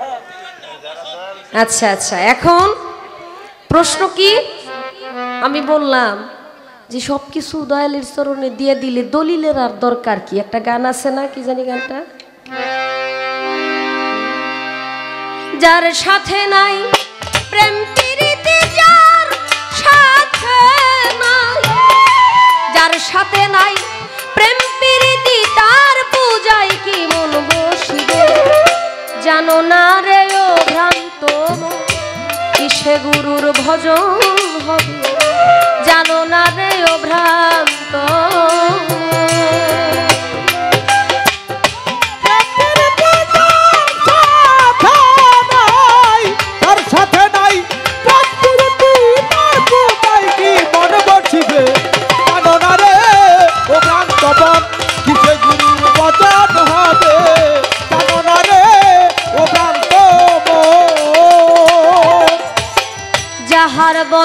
আচ্ছা আচ্ছা, এখন প্রশ্ন কি? আমি বললাম যে সব কিছু দয়ালের চরণে দিয়ে দিলে দলিলের আর দরকার কি? একটা গান আছে না, কি জানি গানটা, যার সাথে নাই প্রেম প্রীতি, যার সাথে নাই, যার সাথে নাই প্রেম প্রীতি তার পূজায় কি মন বসিবে। জানো না রে ও ভ্রান্ত মন, কিসে গুরুর ভজন হবে। জানো না রে ও ভ্রান্ত তার সাথে নাই তার কি মন বসিবে। জানো না রে ও ভ্রান্ত মন কিসে গুরুর ভজন হবে। জানো না রে ও ভ্রান্ত মন। যাহার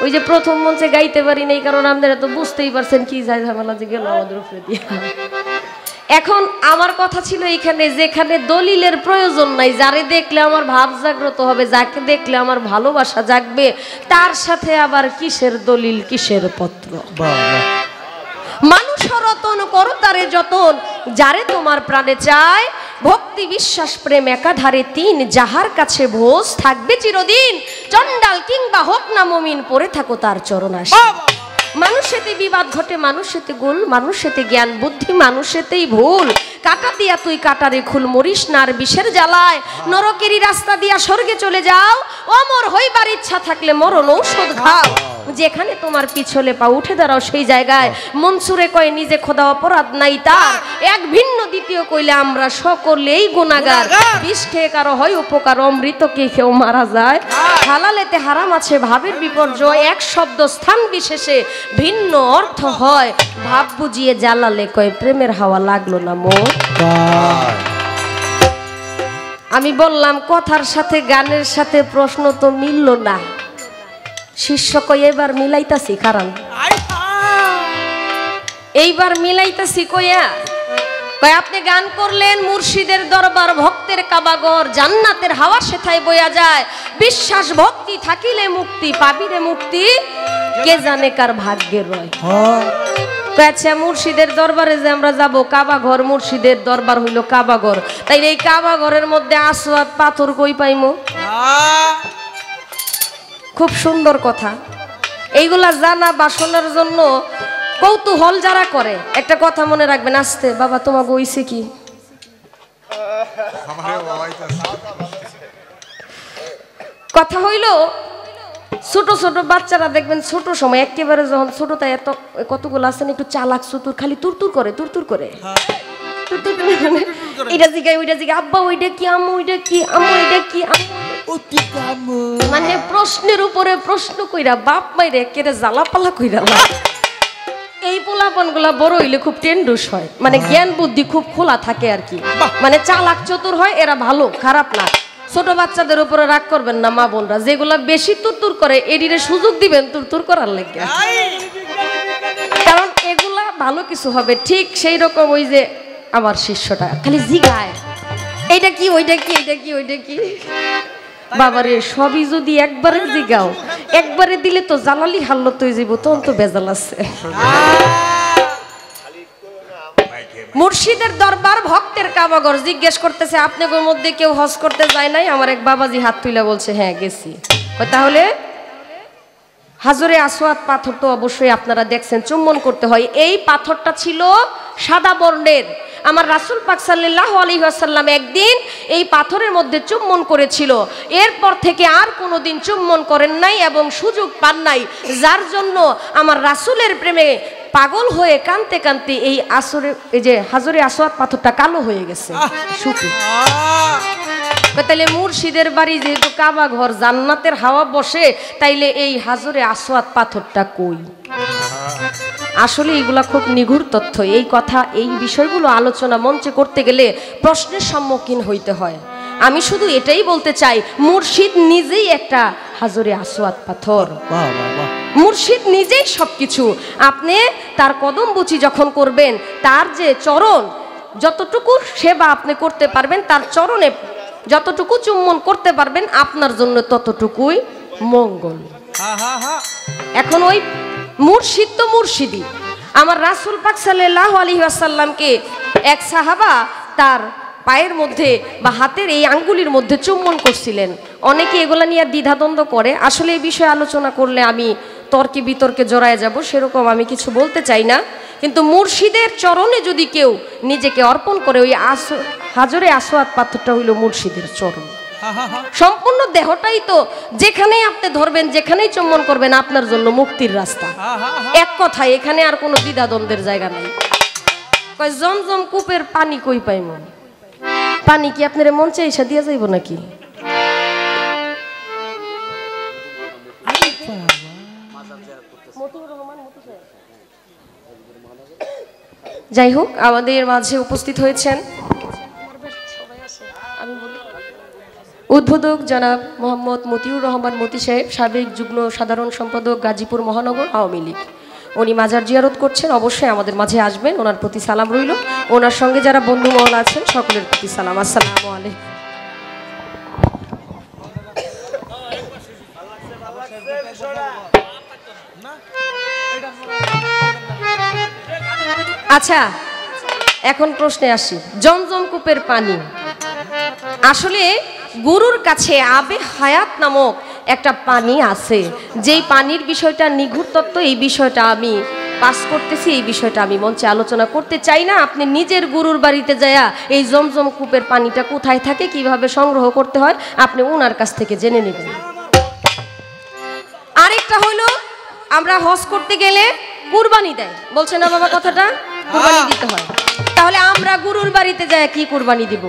ওই যে প্রথম মঞ্চে গাইতে পারি নাই, কারণ আপনারা তো বুঝতেই পারছেন কি যায় ঝামেলা যে গেল আমাদের উপরে দিয়ে। এখন আমার কথা ছিল এখানে, যেখানে দলিলের প্রয়োজন নাই, যারে দেখলে আমার ভাব জাগ্রত হবে, যাকে দেখলে আমার ভালোবাসা জাগবে, তার সাথে আবার কিসের দলিল কিসের পত্র। মানুষ রতন করো তারে যতন, যারে তোমার প্রাণে চায়, ভক্তি বিশ্বাস প্রেম একাধারে তিন, যাহার কাছে ভোজ থাকবে চিরদিন, চন্ডাল কিংবা হোক না মমিন, পড়ে থাকো তার চরণাশে। মানুষেতে বিবাদ ঘটে, মানুষেতে গোল, মানুষেতে জ্ঞান বুদ্ধি, মানুষেতেই ভুল। কাটা দিয়া তুই কাটারে খুল, মরিস না আর বিষের জ্বালায়, নরকেরই রাস্তা দিয়া স্বর্গে চলে যাও, অমর হইবার ইচ্ছা থাকলে মরণ ঔষধ খাও। যেখানে তোমার পিছলে পা উঠে দাঁড়াও সেই জায়গায়, মনসুরে কয় নিজে খোদা অপরাধ নাই তার, এক ভিন্ন দ্বিতীয় কইলে আমরা সকলেই গুনাহগার। বিষ খেয়ে কারো হয় উপকার, অমৃতকে কেউ মারা যায়, হালালেতে হারাম আছে ভাবের বিপর্যয়, এক শব্দ স্থান বিশেষে ভিন্ন অর্থ হয়, ভাব বুঝিয়ে জ্বালালে কয় প্রেমের হাওয়া লাগলো না মোর। আমি বললাম কথার সাথে গানের সাথে প্রশ্ন তো মিলল না। শিষ্য কই এবার মিলাইতাছি, কারণ এইবার মিলাইতাছি কইয়া কয় আপনি গান করলেন মুর্শিদের দরবার ভক্তের কাবাগর, জান্নাতের হাওয়া সেথায় বয়া যায়, বিশ্বাস ভক্তি থাকিলে মুক্তি, পাবিরে মুক্তি কে জানে কার ভাগ্যের রয়। আচ্ছা মুর্শিদের দরবারে যে আমরা যাব, কাবাঘর, মুর্শিদের দরবার হইল কাবাঘর, তাই এই কাবাঘরের মধ্যে আসওয়াদ পাথর কই পাইমু? খুব সুন্দর কথা। এইগুলা জানা বা শোনার জন্য কৌতূহল যারা করে, একটা কথা মনে রাখবেন, আসতে বাবা তোমাকে হইছে কি, কথা হইল ছোট ছোট বাচ্চারা দেখবেন ছোট সময় একেবারে যখন ছোট, তাই এত কতগুলো আছেন একটু চালাক চতুর, খালি তুরতুর করে তুরতুর করে এটা জিগাই ওইটা জিগাই, আব্বা ওইটা কি, আম্মু ওইটা কি, আম্মু ওইটা কি, মানে প্রশ্নের উপরে প্রশ্ন কইরা বাপ মাইরে কেটে জ্বালাপালা কইরা। এই পোলাপন গুলা বড় হইলে খুব টেন্ডুস হয়, মানে জ্ঞান বুদ্ধি খুব খোলা থাকে আর কি, মানে চালাক চতুর হয়, এরা ভালো খারাপ না। ছোট বাচ্চাদের উপরে রাগ করবেন না মা বোনরা, যেগুলা বেশি তুরতুর করে এডিরে সুযোগ দিবেন তুরতুর করার লাগে, কারণ এগুলা ভালো কিছু হবে। ঠিক সেই রকম ওই যে আমার শিষ্যটা খালি জিগায় এইটা কি ওইটা কি এইটা কি ওইটা কি, বাবারে সবই যদি একবারে জিগাও, একবারে দিলে তো জালালি হাল্লত হয়ে যাবো, তখন তো বেজাল আছে। মুর্শিদের দরবার ভক্তের কাবাগর, জিজ্ঞেস করতেছে আপনাদের মধ্যে কেউ হজ করতে যায় নাই? আমার এক বাবাজি হাত তুলে বলছে হ্যাঁ গেছি। তাহলে হাজরে আসওয়াদ পাথর তো অবশ্যই আপনারা দেখছেন, চুম্বন করতে হয়। এই পাথরটা ছিল সাদা বর্ণের। আমার রাসূল পাক সাল্লাল্লাহু আলাইহি ওয়াসাল্লাম একদিন এই পাথরের মধ্যে চুম্বন করেছিল, এরপর থেকে আর কোনোদিন চুম্বন করেন নাই এবং সুযোগ পান নাই, যার জন্য আমার রাসূলের প্রেমে পাগল হয়ে কানতে কানতে এই আসরে এই যে হাজরে আসওয়াদ পাথরটা কালো হয়ে গেছে শুকিয়ে। তাইলে মুর্শিদের বাড়ি যেহেতু কাবা ঘর, জান্নাতের হাওয়া বসে, তাইলে এই হাজরে আসওয়াদ পাথরটা কই? আসলে এগুলা খুব নিগূঢ় তথ্য। এই কথা এই বিষয়গুলো আলোচনা মঞ্চে করতে গেলে প্রশ্নের সম্মুখীন হইতে হয়। আমি শুধু এটাই বলতে চাই, মুর্শিদ নিজেই একটা হাজরে আসওয়াদ পাথর, মুর্শিদ নিজেই সবকিছু। আপনি তার কদম বুচি যখন করবেন, তার যে চরণ যতটুকু সেবা আপনি করতে পারবেন, তার চরণে যতটুকু চুম্বন করতে পারবেন, আপনার জন্য ততটুকুই মঙ্গল। এখন ওই মুর্শিদ তো মুর্শিদি। আমার রাসূল পাক সাল্লাল্লাহু আলাইহি ওয়াসাল্লামকে এক সাহাবা তার পায়ের মধ্যে বা হাতের এই আঙ্গুলির মধ্যে চুম্বন করছিলেন। অনেকে এগুলা নিয়ে দ্বিধাদ্বন্দ্ব করে, আসলে এই বিষয়ে আলোচনা করলে আমি তর্কে বিতর্কে জড়ায় যাব, সেরকম আমি কিছু বলতে চাই না। কিন্তু মুর্শিদের চরণে যদি কেউ নিজেকে অর্পণ করে, ওই আস হাজরে আসওয়াদ পাথরটা হইল মুর্শিদের চরণ। সম্পূর্ণ দেহটাই তো যেখানেই আপনি ধরবেন, যেখানেই চুম্বন করবেন, আপনার জন্য মুক্তির রাস্তা। এক কথায় এখানে আর কোনো দ্বিধাদ্বন্দ্বের জায়গা নাই। কয় জমজম কূপের পানি কই পাইম? পানি কি আপনার মঞ্চে এসে দিয়ে যাইব নাকি? যাই হোক, আমাদের মাঝে উপস্থিত হয়েছেন উদ্বোধক জনাব মোহাম্মদ মতিউর রহমান মতি সাহেব, সাবেক যুগ্ম সাধারণ সম্পাদক গাজীপুর মহানগর আওয়ামী লীগ। উনি মাজার জিয়ারত করছেন, অবশ্যই আমাদের মাঝে আসবেন। ওনার প্রতি সালাম রইল। ওনার সঙ্গে যারা বন্ধু মহল আছেন সকলের প্রতি সালাম। আসসালামু আলাইকুম। আচ্ছা, এখন প্রশ্নে আসি। জমজম কূপের পানি আসলে গুরুর কাছে আবে হায়াত নামক একটা পানি আছে, যেই পানির বিষয়টা নিগূঢ় তত্ত্ব। এই বিষয়টা আমি পাস করতেছি, এই বিষয়টা আমি মঞ্চে আলোচনা করতে চাই না। আপনি নিজের গুরুর বাড়িতে যায়া এই জমজম কূপের পানিটা কোথায় থাকে, কিভাবে সংগ্রহ করতে হয়, আপনি ওনার কাছ থেকে জেনে নেবেন। আরেকটা হলো, আমরা হজ করতে গেলে কুরবানি দেয়, বলছে না বাবা কথাটা? কুরবানি দিতে হয়। তাহলে আমরা গুরুর বাড়িতে যাই কি কুরবানি দিব?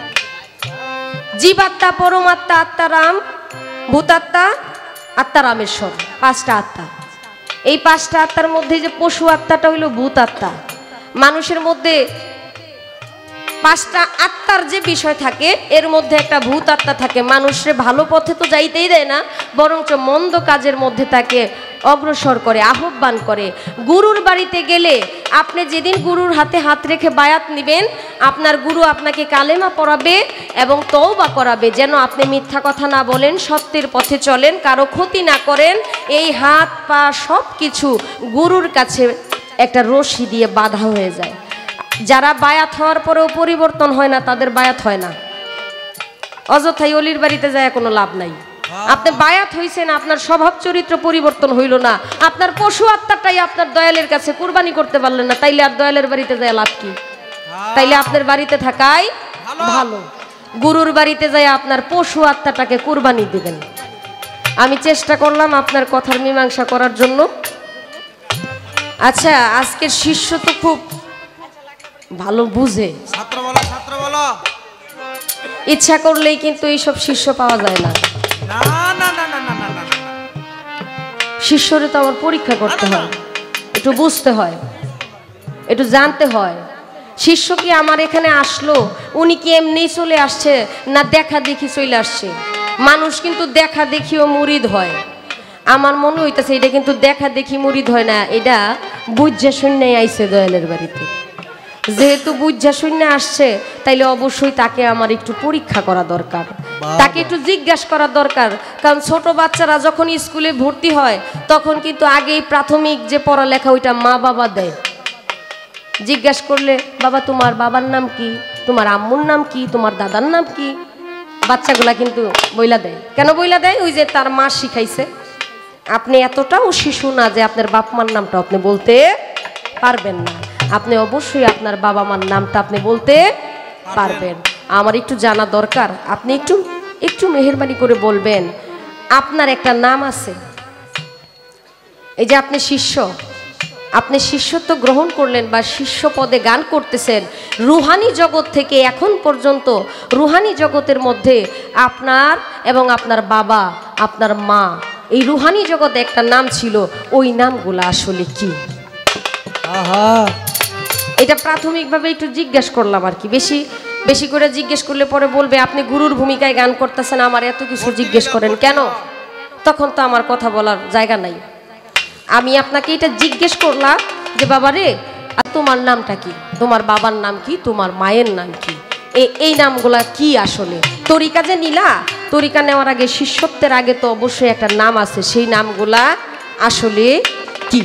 জীবাত্মা, পরমাত্মা, আত্মারাম, ভূতাত্মা, আত্মারামেশ্বর, পাঁচটা আত্মা। এই পাঁচটা আত্মার মধ্যে যে পশু আত্মাটা হইল ভূত আত্মা। মানুষের মধ্যে পাঁচটা আত্মার যে বিষয় থাকে, এর মধ্যে একটা ভূত আত্মা থাকে। মানুষের ভালো পথে তো যাইতেই দেয় না, বরঞ্চ মন্দ কাজের মধ্যে তাকে অগ্রসর করে, আহ্বান করে। গুরুর বাড়িতে গেলে আপনি যেদিন গুরুর হাতে হাত রেখে বায়াত নেবেন, আপনার গুরু আপনাকে কালেমা পড়াবে এবং তওবা করাবে, যেন আপনি মিথ্যা কথা না বলেন, সত্যের পথে চলেন, কারো ক্ষতি না করেন। এই হাত পা সব কিছু গুরুর কাছে একটা রশি দিয়ে বাঁধা হয়ে যায়। যারা বায়াত হওয়ার পরেও পরিবর্তন হয় না, তাদের বায়াত হয় না। অযথাই অলির বাড়িতে যায় কোনো লাভ নাই। আপনি বায়াত হইছেন, আপনার স্বভাব চরিত্র পরিবর্তন হইল না, আপনার পশু আত্মাটাই আপনার দয়ালের কাছে কুরবানি করতে পারলেন না, তাইলে আর দয়ালের বাড়িতে যায় লাভ কি? তাইলে আপনার বাড়িতে থাকাই ভালো। গুরুর বাড়িতে যায় আপনার পশু আত্মাটাকে কুরবানি দিবেন। আমি চেষ্টা করলাম আপনার কথার মীমাংসা করার জন্য। আচ্ছা, আজকের শিষ্য তো খুব ভালো বুঝে, ছাত্র বলো, ছাত্র বলো। ইচ্ছা করলেই কিন্তু এইসব শিষ্য পাওয়া যায় না। না না না না না না না। শিষ্যরে তো আমার পরীক্ষা করতে হয়, একটু বুঝতে হয়, একটু জানতে হয়। শিষ্য কি আমার এখানে আসলো, উনি কি এমনি চলে আসছে না দেখা দেখি চলে আসছে? মানুষ কিন্তু দেখা দেখিও মুরিদ হয়। আমার মনে হইতেছে এটা কিন্তু দেখা দেখি মুরিদ হয় না, এটা বুঝা শূন্যই আইছে দয়ালের বাড়িতে। যেহেতু বুঝা শূন্য আসছে, তাইলে অবশ্যই তাকে আমার একটু পরীক্ষা করা দরকার, তাকে একটু জিজ্ঞাসা করা দরকার। কারণ ছোট বাচ্চারা যখন স্কুলে ভর্তি হয়, তখন কিন্তু আগেই প্রাথমিক যে পড়ালেখা ওইটা মা বাবা দেয়। জিজ্ঞাসা করলে, বাবা তোমার বাবার নাম কি, তোমার আম্মুর নাম কি, তোমার দাদার নাম কি, বাচ্চাগুলা কিন্তু বইলা দেয়। কেন বইলা দেয়? ওই যে তার মা শিখাইছে। আপনি এতটাও শিশু না যে আপনার বাপ মার নামটা আপনি বলতে পারবেন না। আপনি অবশ্যই আপনার বাবা মার নামটা আপনি বলতে পারবেন। আমার একটু জানা দরকার, আপনি একটু একটু মেহেরবানি করে বলবেন। আপনার একটা নাম আছে, এই যে আপনি শিষ্য, আপনি শিষ্যত্ব গ্রহণ করলেন বা শিষ্য পদে গান করতেছেন, রুহানি জগৎ থেকে এখন পর্যন্ত রুহানি জগতের মধ্যে আপনার এবং আপনার বাবা, আপনার মা, এই রুহানি জগতে একটা নাম ছিল, ওই নামগুলো আসলে কি? এটা প্রাথমিকভাবে একটু জিজ্ঞেস করলাম আর কি। বেশি বেশি করে জিজ্ঞেস করলে পরে বলবে আপনি গুরুর ভূমিকায় গান করতেছেন, আমার এত কিছু জিজ্ঞেস করেন কেন? তখন তো আমার কথা বলার জায়গা নাই। আমি আপনাকে এটা জিজ্ঞেস করলাম যে বাবা রে, আর তোমার নামটা কি, তোমার বাবার নাম কি, তোমার মায়ের নাম কি, এই নামগুলা কি আসলে? তরিকা যে নিলা, তরিকা নেওয়ার আগে, শিষ্যত্বের আগে তো অবশ্যই একটা নাম আছে, সেই নামগুলা আসলে কি?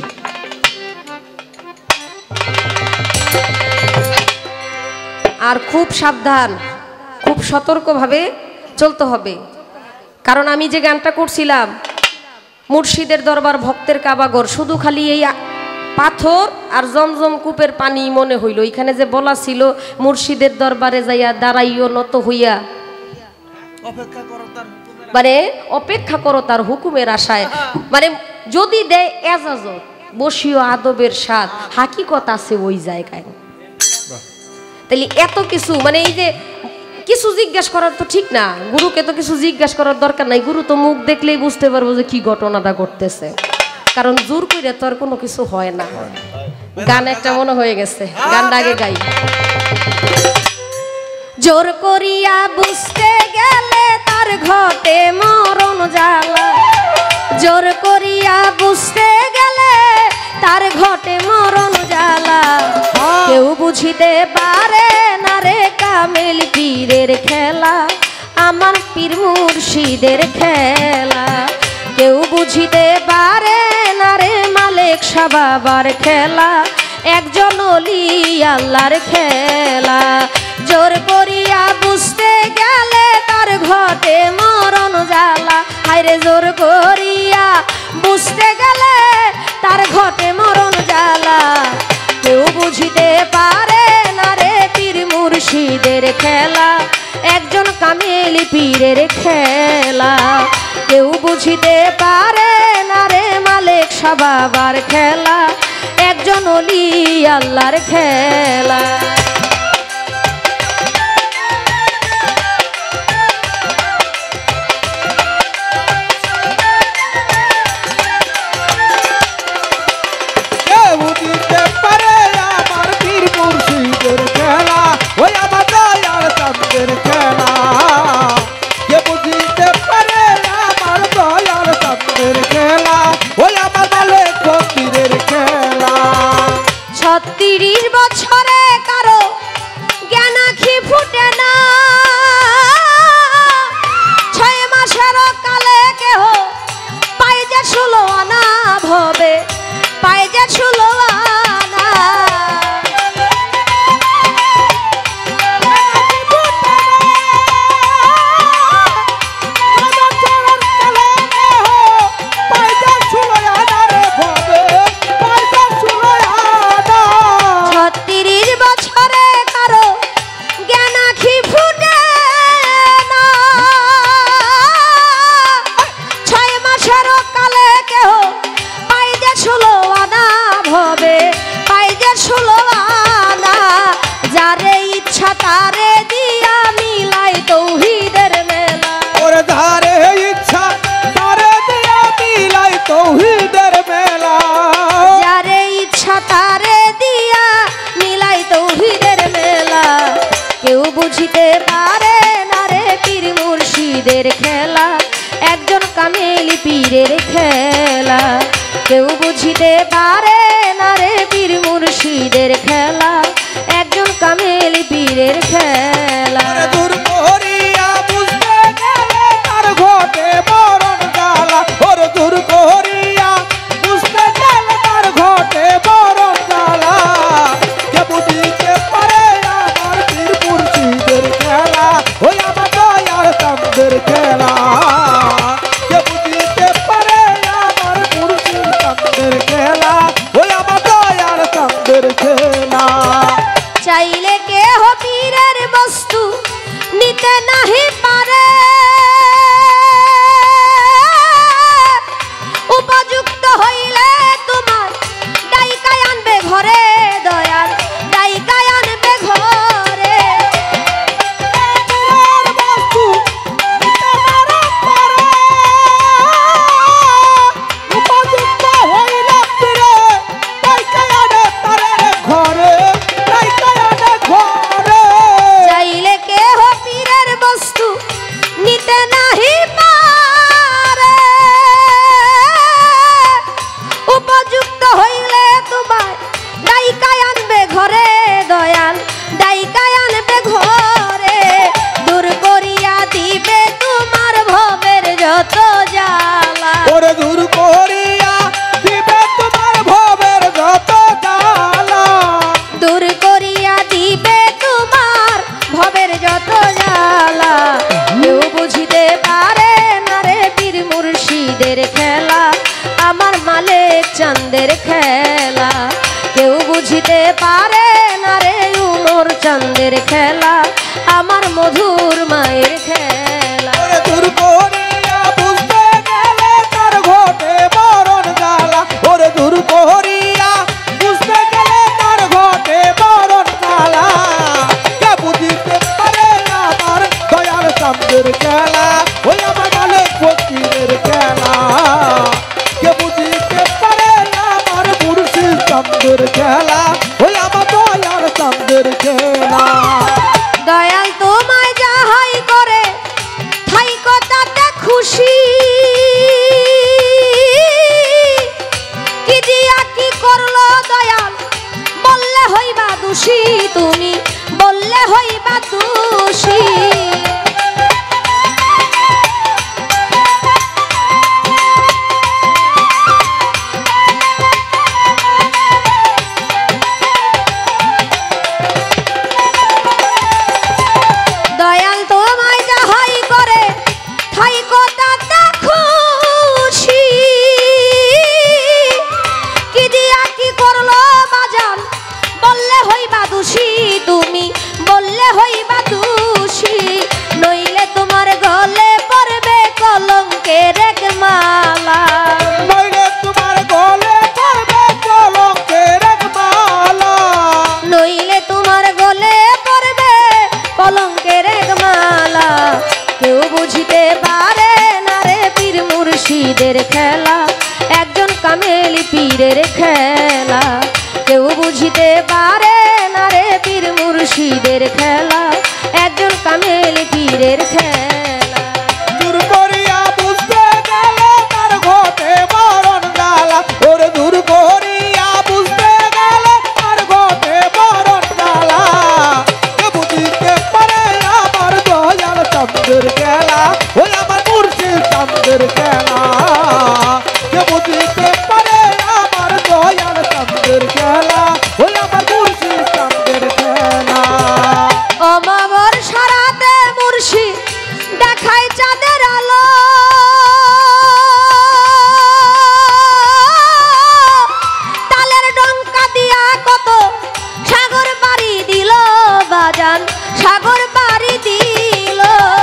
আর খুব সাবধান, খুব সতর্কভাবে চলতে হবে। কারণ আমি যে গানটা করছিলাম, মুর্শিদের দরবার ভক্তের কাবাগর, শুধু খালি এই পাথর আর জমজম কূপের পানি মনে হইল। এখানে যে বলা ছিল মুর্শিদের দরবারে যাইয়া দাঁড়াইও নত হইয়া, মানে অপেক্ষা করো তার হুকুমের আশায়, মানে যদি দেয় এজাজত বসিও আদবের স্বাদ, হাকিকত আছে ওই জায়গায়। তাহলে এত কিছু, মানে এই যে কিছু জিজ্ঞাসা করার তো ঠিক না, গুরুকে তো কিছু জিজ্ঞাসা করার দরকার নাই। গুরু তো মুখ দেখলেই বুঝতে পারবো যে কি ঘটনাটা ঘটতেছে, কারণ জোর করে তো আর কোনো কিছু হয় না। গান একটা মনে হয়ে গেছে, গানটা আগে গাই। জোর করিয়া বুঝতে গেলে তার ঘটে মরণ জ্বালা। জোর করিয়া বুঝতে গেলে তার ঘটে মরণ জ্বালা। কেউ বুঝিতে পারে না রে কামেল পীরের খেলা, আমার পীর মুর্শিদের খেলা। কেউ বুঝিতে পারে না রে মালিক শাহ বাবার খেলা, একজন ওলি আল্লাহর খেলা। জোর করিয়া বুঝতে গেলে তার ঘটে মরণ জ্বালা। হায়রে জোর করিয়া বুঝতে গেলে তার ঘটে মরণ জ্বালা। কেউ বুঝিতে পারে না রে পীর মুর্শিদের খেলা, একজন কামেল পীরের খেলা। কেউ বুঝিতে পারে না রে মালিক শাহ বাবার খেলা, একজন ওলি আল্লাহর খেলা। ছত্রিশ বছরে কারো জ্ঞান আখি ফুটে না, ছয় মাসের কালে কেহ পাই যে ষোলো আনা ভবে, পাই যে ষোলো আনা। ছত্রিশ বছরে কারো জ্ঞান আখি ফুটে না, ছয় মাসের কালে কেহ পাই যে ষোলো আনা ভবে, পাই যে ষোলো আনা। যারে ইচ্ছা তারে দিয়া মিলাই তৌহিদের মেলা, ওরে যারে ইচ্ছা তারে দিয়া মিলাই তৌহিদের মেলা। যারে ইচ্ছা তারে দিয়া মিলাই তৌহিদের মেলা। কেউ বুঝিতে পারে না রে পীর মুর্শিদের খেলা, একজন কামেল পীরের খেলা। কেউ বুঝিতে পারে না রে পীর মুর্শিদের খেলা, একজন কামেল পীরের খেলা। দূর করিয়া বুঝতে গেলে তার ঘটে মরণ জ্বালা, ওরে দূর করিয়া বুঝতে গেলে তার ঘটে মরণ জ্বালা। কে বুঝিতে পারে আমার পীর মুর্শিদের খেলা, ওই আমার দয়ার চাঁদের খেলা। কে বুঝিতে পারে আমার মুর্শিদ চাঁদের খেলা, ওই আমার দয়ার চাঁদের খেলা। চাইলে কেহ পীরের বস্তু নিতে নাহি পারে, উপযুক্ত হইলে তোমার ডাইকায় আনবে ঘরে, দয়াল ডাইকায় আনবে ঘরে। উপযুক্ত হইলে পীরে ডাইকায় আনে তারে ঘরে, ডাইকায় আনে ঘরে। চাইলে কেহ পীরের বস্তু নিতে নাহি পারে, উপযুক্ত হইলে তোমার ডাইকায় আনবে ঘরে, দয়াল ডাইকায় আনবে ঘরে। দূর করিয়া দিবে তোমার ভবের যত জ্বালা, ওরে দূর করিয়া দিবে তোমার ভবের যত জ্বালা। দূর করিয়া দিবে তোমার ভবের যত জ্বালা। কেউ বুঝিতে পারে না রে পীর মুর্শিদের খেলা, আমার মালিক চাঁদের খেলা। কেউ বুঝিতে পারে না রে উমর চাঁদের খেলা, আমার মধুর মায়ের খেলা। ওরে দূর করিয়া বুঝতে গেলে তার ঘটে মরণ জ্বালা, ওরে দূর করিয়া বুঝতে গেলে তার ঘটে মরণ জ্বালা। কে বুঝিতে পারে আমার দয়ার চাঁদের খেলা, ওই আমার মালিক ফকিরের খেলা। কে বুঝিতে পারে আমার মুর্শিদ চাঁদের খেলা, ওই আমার দয়ার চাঁদের খেলা। দয়াল তোমায় যাহাই করে মুর্শিদের খেলা, একজন কামেলি পীরের খেলা। কেউ বুঝিতে পারে না রে পীর মুর্শিদের খেলা, একজন কামেলি পীরের খেলা। দূর করিয়া বুঝতে গেলে তার ঘটে মরণ জ্বালা, ওরে দূর করিয়া বুঝতে গেলে তার ঘটে মরণ জ্বালা। কে বুঝিতে পারে আমার দয়াল চাঁদের খেলা, ওই আমার মুর্শিদ চাঁদের খেলা। কে বুঝিতে পারে আমার দয়াল চাঁদের খেলা, ওই আমার মুর্শিদ চাঁদের খেলা। অমাবর সারাতে মুর্শিদ দেখায় চাঁদের আলো, তালের ডঙ্কা দিয়া কত সাগর পাড়ি দিল বাজান, সাগর পাড়ি দিল।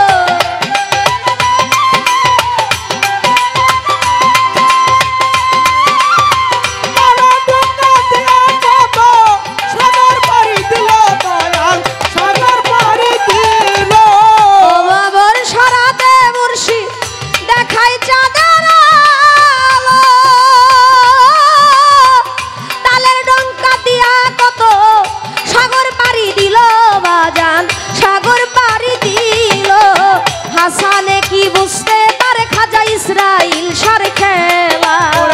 অমাবর সারাতে মুর্শিদ দেখায় চাঁদের আলো, তালের ডঙ্কা দিয়া কত সাগর পাড়ি দিল বাজান, সাগর পাড়ি দিল। হাসানে কি বুঝতে পারে খাজা ইসরাইল সার খেলা,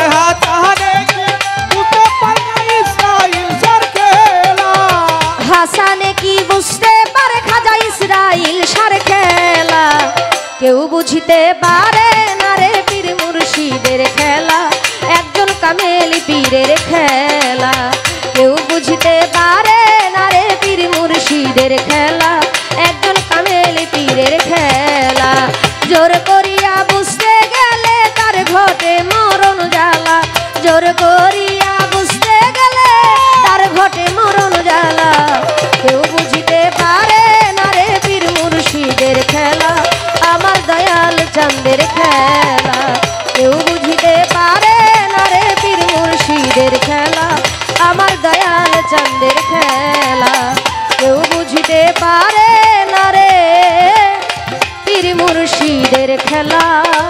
হাসানে কি বুঝতে পারে খাজা ইসরাইল সার খেলা। কেউ বুঝিতে পারে না রে পীর মুর্শিদের খেলা, একজন কামেলি পীরের খেলা। কেউ বুঝিতে পারে না রে পীর মুর্শিদের খেলা, একজন কামেলি পীরের খেলা। জোর করিয়া বুঝতে গেলে তার ঘটে মরণ জ্বালা, জোর করিয়া বুঝতে গেলে তার ঘটে মরণ জ্বালা। কেউ বুঝিতে পারে না রে পীর মুর্শিদের খেলা, আমার দয়াল চাঁদের খেলা। কেউ বুঝিতে পারে না রে পীর মুর্শিদের খেলা, আমার দয়াল চাঁদের খেলা। কেউ বুঝিতে পারে না রে পীর মুর্শিদের খেলা,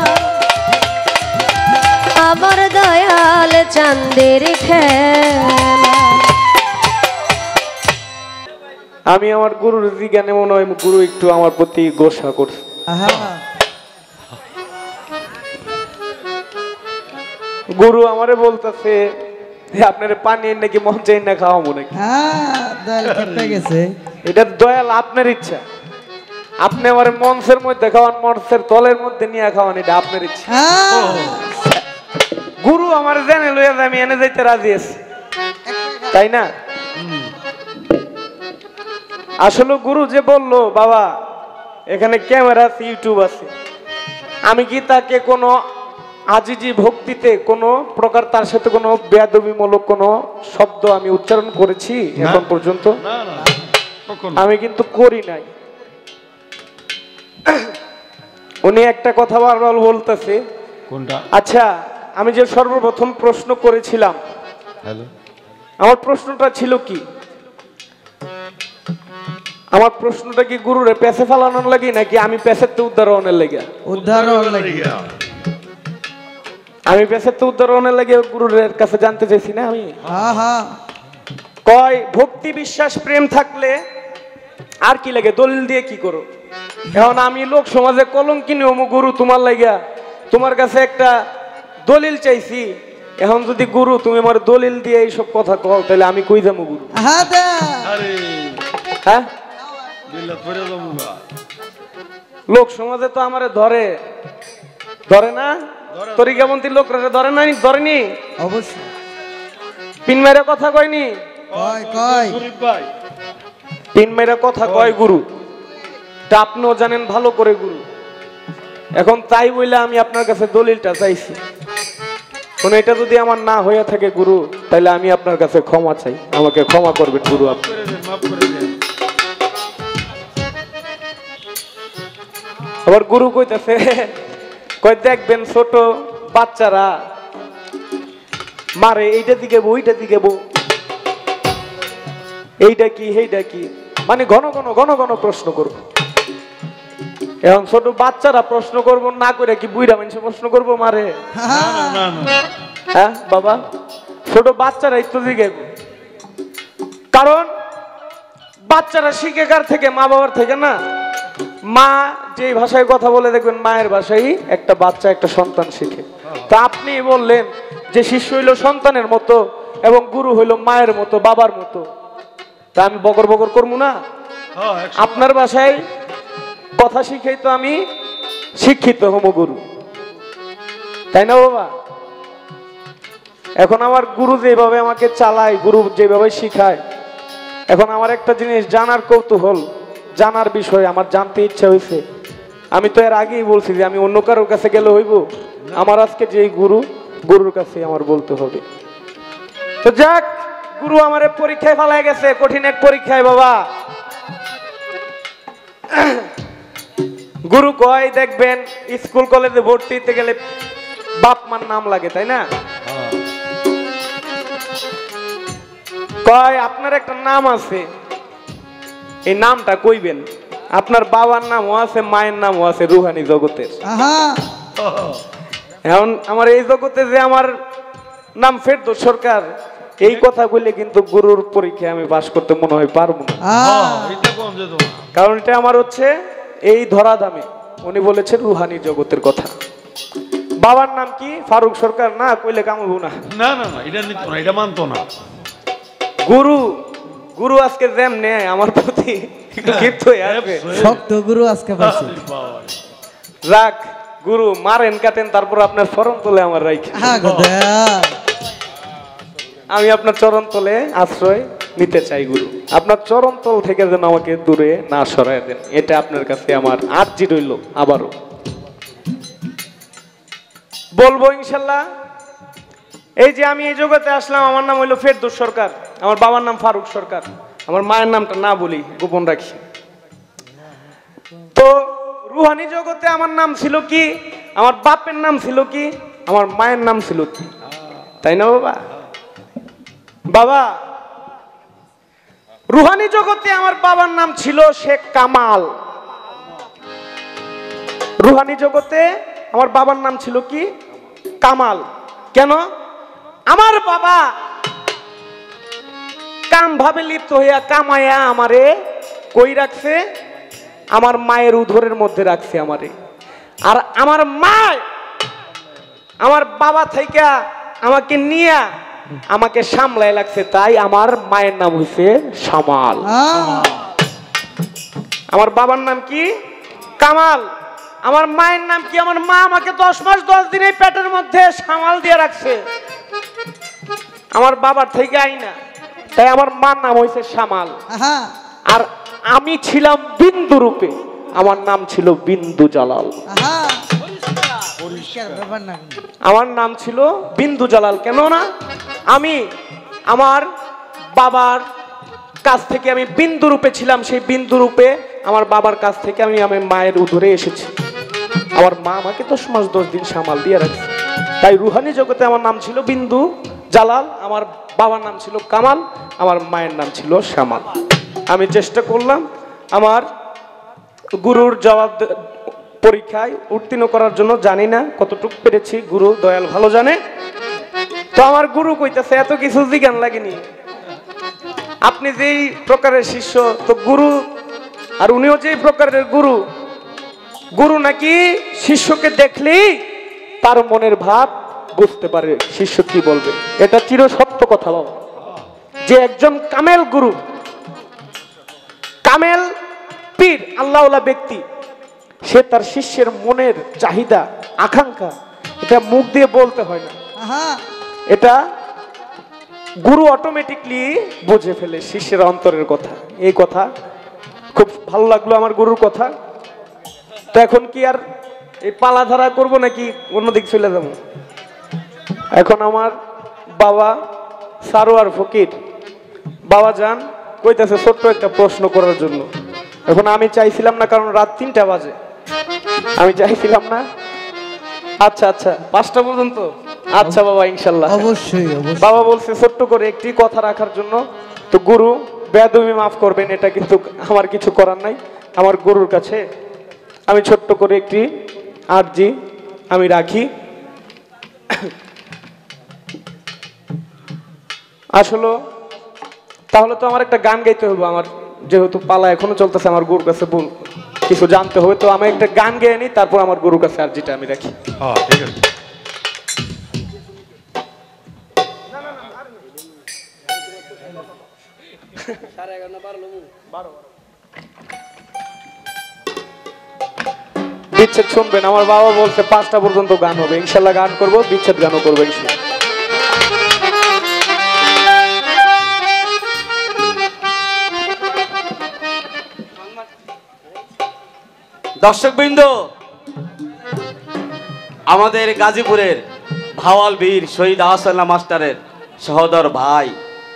আমার দয়াল চাঁদের খেলা। আমি আমার গুরুর জিজ্ঞানে মনে হয় গুরু একটু আমার প্রতি গোসা করছে। গুরু আমারে বলতেছে আপনার পানি নাকি মন চাই না খাওয়াবো নাকি। এটা দয়াল আপনার ইচ্ছা, আপনি আমার মঞ্চের মধ্যে খাওয়ান, মঞ্চের তলের মধ্যে নিয়ে খাওয়ান, এটা আপনার ইচ্ছা। গুরু আমার জেনে লইয়া আমি এনে যাইতে রাজি আছি, তাই না? আসলে গুরু যে বললো বাবা এখানে ক্যামেরা আছে, ইউটিউব আছে, আমি কি তাকে কোনো আজিজি ভক্তিতে কোনো প্রকার তার সাথে কোনো বেয়াদবিমূলক কোনো শব্দ আমি উচ্চারণ করেছি এখন পর্যন্ত? আমি কিন্তু করি নাই। উনি একটা কথা বারবার বলতেছে, আচ্ছা আমি যে সর্বপ্রথম প্রশ্ন করেছিলাম, আমার প্রশ্নটা ছিল কি, আমার প্রশ্নটা কি গুরুরে পেছে ফালানোর লাগি নাকি আমি পেছেতে উদ্ধারণের লেগে? উদ্ধারণ লাগে। আমি পেছেতে উদ্ধারণের লাগে গুরুর কাছে জানতে চাইছি না আমি। কয় ভক্তি বিশ্বাস প্রেম থাকলে আর কি লাগে, দলিল দিয়ে কি করো? এখন আমি লোক সমাজে কলঙ্কিনী হমু গুরু তোমার লাগা, তোমার কাছে একটা দলিল চাইছি। এখন যদি গুরু তুমি আমার দলিল দিয়ে এইসব কথা কও তাহলে আমি কই যাবো গুরু? হ্যাঁ লোক সমাজে তো আমারে ধরে ধরে না, তরিকাপন্থী লোকরা ধরে না, ধরেনি অবশ্যই। পিন মেরে কথা কয়নি, পিন মেরে কথা কয় গুরু, তা আপনিও জানেন ভালো করে গুরু। এখন তাই বইলে আমি আপনার কাছে দলিলটা চাইছি, কোন এটা যদি আমার না হয়ে থাকে গুরু তাহলে আমি আপনার কাছে ক্ষমা চাই, আমাকে ক্ষমা করবেন গুরু। আপনি আবার গুরু কইতাছে, কই দেখবেন ছোট বাচ্চারা মারে এইটা দিকে বউ ওইটা দিকে বউ, এইটা কি সেইটা কি, মানে ঘন ঘন ঘন ঘন প্রশ্ন করব। এখন ছোট বাচ্চারা প্রশ্ন করবো না করে কি বুইরা মানুষ প্রশ্ন করবো মারে? না না না হ্যাঁ বাবা, ছোট বাচ্চারা একটু দিকে, কারণ বাচ্চারা শিখে কার থেকে? মা বাবার থেকে না। মা যে ভাষায় কথা বলে দেখবেন মায়ের ভাষাই একটা বাচ্চা একটা সন্তান শিখে। তা আপনি বললেন যে শিষ্য হইল সন্তানের মতো এবং গুরু হইল মায়ের মতো, বাবার মতো, তা আমি বকর বকর করবো না? হ্যাঁ একশো আপনার ভাষায় কথা শিখেই তো আমি শিক্ষিত হম গুরু, তাই না বাবা? এখন আমার গুরু যেভাবে আমাকে চালায়, গুরু যেভাবে শিখায়, এখন আমার একটা জিনিস জানার কৌতূহল, জানার বিষয় আমার জানতে ইচ্ছা হয়েছে। আমি তো এর আগেই বলছি যে আমি অন্য কারোর কাছে গেলে হইব, আমার আজকে যে গুরু, গুরুর কাছে আমার বলতে হবে। তো যাক, গুরু আমারে পরীক্ষায় ফেলাই গেছে, কঠিন এক পরীক্ষায় বাবা। গুরু কয় দেখবেন স্কুল কলেজে ভর্তি হতে গেলে বাপ মার নাম লাগে, তাই না? কয় আপনার একটা নাম আছে, এই নামটা কইবেন। আপনার বাবার নামও আছে, মায়ের নামও আছে রুহানি জগতের। এখন আমার এই জগতে যে আমার নাম ফেরদৌস সরকার, এই কথা বললে কিন্তু গুরুর পরীক্ষায় আমি পাশ করতে মনে হয় পারবো না। এটা কোন যেত না, কারণ এটা আমার হচ্ছে এই ধরা দামে। উনি বলেছেন রুহানি জগতের কথা। বাবার নাম কি? ফারুক সরকার, না কইলে কামবো না। না না না এটা নিত না, এটা মানতো না। গুরু গুরু আজকে যেমনে আমার প্রতি একটু ক্ষিপ্ত হয়ে আসবে। শক্ত গুরু আজকে পাইছি। যাক, গুরু মারেন কাটেন, তারপর আপনার চরণ তলে আমার রাইখে, হ্যাঁ গো দয়াল। আমি আপনার চরণ তলে আশ্রয় নিতে চাই গুরু। আপনার চরণ তল থেকে যেন আমাকে দূরে না সরায় দেন, এটা আপনার কাছে আমার আর্জি রইল। আবারও বলবো ইনশাল্লাহ। এই যে আমি এই জগতে আসলাম, আমার নাম হইলো ফেরদৌস সরকার, আমার বাবার নাম ফারুক সরকার, আমার মায়ের নামটা না বলি, গোপন রাখি। তো রুহানি জগতে আমার নাম ছিল কি, আমার বাপের নাম ছিল কি, আমার মায়ের নাম ছিল কি, তাই না বাবা? বাবা, রুহানি জগতে আমার বাবার নাম ছিল শেখ কামাল। রুহানি জগতে আমার বাবার নাম ছিল কি? কামাল। কেন? আমার বাবা কাম ভাবে লিপ্ত হইয়া কামায়া আমারে কই রাখছে? আমার মায়ের উদরের মধ্যে রাখছে আমারে। আর আমার মা আমার বাবা থেকে আমাকে নিয়ে আমাকে সামলাই লাগছে, তাই আমার মায়ের নাম হইছে সামাল। আমার বাবার নাম কি? কামাল। আমার মায়ের নাম কি? আমার মা আমাকে দশ মাস দশ দিনে পেটের মধ্যে সামাল দিয়ে রাখছে, আমার বাবার থেকে আইনা, তাই আমার মার নাম হইছে সামাল। আর আমি ছিলাম বিন্দু রূপে, আমার নাম ছিল বিন্দু জালাল। আমার নাম ছিল বিন্দু জালাল। কেন না? আমি আমার বাবার কাছ থেকে আমি বিন্দু রূপে ছিলাম, সেই বিন্দু রূপে আমার বাবার কাছ থেকে আমি আমার মায়ের উদরে এসেছি। আমার মা আমাকে দশ মাস দশ দিন সামাল দিয়ে রাখছে, তাই রুহানি জগতে আমার নাম ছিল বিন্দু জালাল, আমার বাবার নাম ছিল কামাল, আমার মায়ের নাম ছিল শ্যামাল। আমি চেষ্টা করলাম আমার গুরুর জবাব পরীক্ষায় উত্তীর্ণ করার জন্য, জানি না কতটুকু পেরেছি, গুরু দয়াল ভালো জানে। তো আমার গুরু কইতেছে এত কিছু জিজ্ঞান লাগেনি, আপনি যেই প্রকারের শিষ্য তো গুরু, আর উনিও যেই প্রকারের গুরু, গুরু নাকি শিষ্যকে দেখলেই তার মনের ভাব বুঝতে পারে শিষ্য কি বলবে। এটা চির সত্য কথা বাবা, যে একজন কামেল গুরু, কামেল পীর, আল্লাহওয়ালা ব্যক্তি, সে তার শিষ্যের মনের চাহিদা আকাঙ্ক্ষা এটা মুখ দিয়ে বলতে হয় না, এটা গুরু অটোমেটিকলি বুঝে ফেলে শিষ্যের অন্তরের কথা। এই কথা খুব ভালো লাগলো আমার গুরুর কথা। তো এখন কি আর এই পালাধারা করবো নাকি অন্যদিকে চলে যাবো? এখন আমার বাবা সারোয়ার ফকির বাবা যান কইতেছে ছোট্ট একটা প্রশ্ন করার জন্য। এখন আমি চাইছিলাম না, কারণ রাত তিনটা বাজে, আমি চাইছিলাম না। আচ্ছা আচ্ছা পাঁচটা পর্যন্ত, আচ্ছা বাবা ইনশাল্লাহ অবশ্যই। বাবা বলছে ছোট্ট করে একটি কথা রাখার জন্য। তো গুরু বেয়াদবি মাফ করবেন, এটা কিন্তু আমার কিছু করার নাই। আমার গুরুর কাছে আমি ছোট্ট করে একটি আরজি আমি রাখি। আসলে তাহলে তো আমার একটা গান গাইতে হবে, আমার যেহেতু পালা এখনো চলতেছে, আমার গুরুর কাছে বল কিছু জানতে হবে, তো আমি একটা গান গেয়ে নিই, তারপর আমার গুরুর কাছে আরজিটা আমি রাখি। হ্যাঁ ঠিক আছে। বিচ্ছেদ শুনবেন, আমার বাবা বলছে পাঁচটা পর্যন্ত গান হবে, ইনশাল্লাহ গান করবো, বিচ্ছেদ গানও করবো ইনশাল্লাহ। দর্শকবৃন্দ, আমাদের গাজীপুরের ভাওয়াল বীর শহীদ আহসানুল্লাহ মাস্টারের সহোদর ভাই,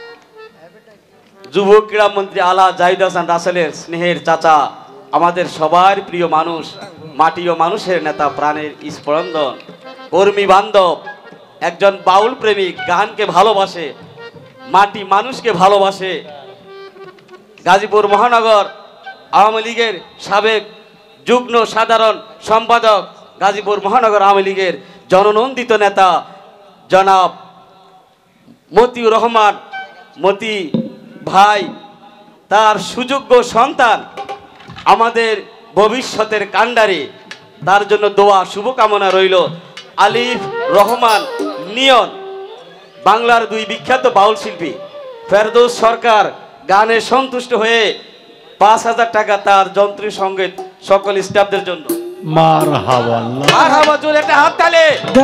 যুব ক্রীড়া মন্ত্রী আলা জাহিদ হাসান রাসেলের স্নেহের চাচা, আমাদের সবার প্রিয় মানুষ, মাটি ও মানুষের নেতা, প্রাণের স্পন্দন, কর্মী বান্ধব, একজন বাউল প্রেমিক, গানকে ভালোবাসে, মাটি মানুষকে ভালোবাসে, গাজীপুর মহানগর আওয়ামী লীগের সাবেক যুগ্ম সাধারণ সম্পাদক, গাজীপুর মহানগর আওয়ামী লীগের জননন্দিত নেতা জনাব মতিউর রহমান মতি ভাই, তার সুযোগ্য সন্তান, আমাদের ভবিষ্যতের কাণ্ডারি, তার জন্য দোয়া শুভকামনা রইল। আলিফ রহমান নিয়ন, বাংলার দুই বিখ্যাত বাউল শিল্পী, ফেরদৌস সরকার গানে সন্তুষ্ট হয়ে পাঁচ হাজার টাকা তার যন্ত্রী সঙ্গীত সকল স্টাফদের জন্য। মারহাবা মারহাবা, জোরে একটা হাত তালে।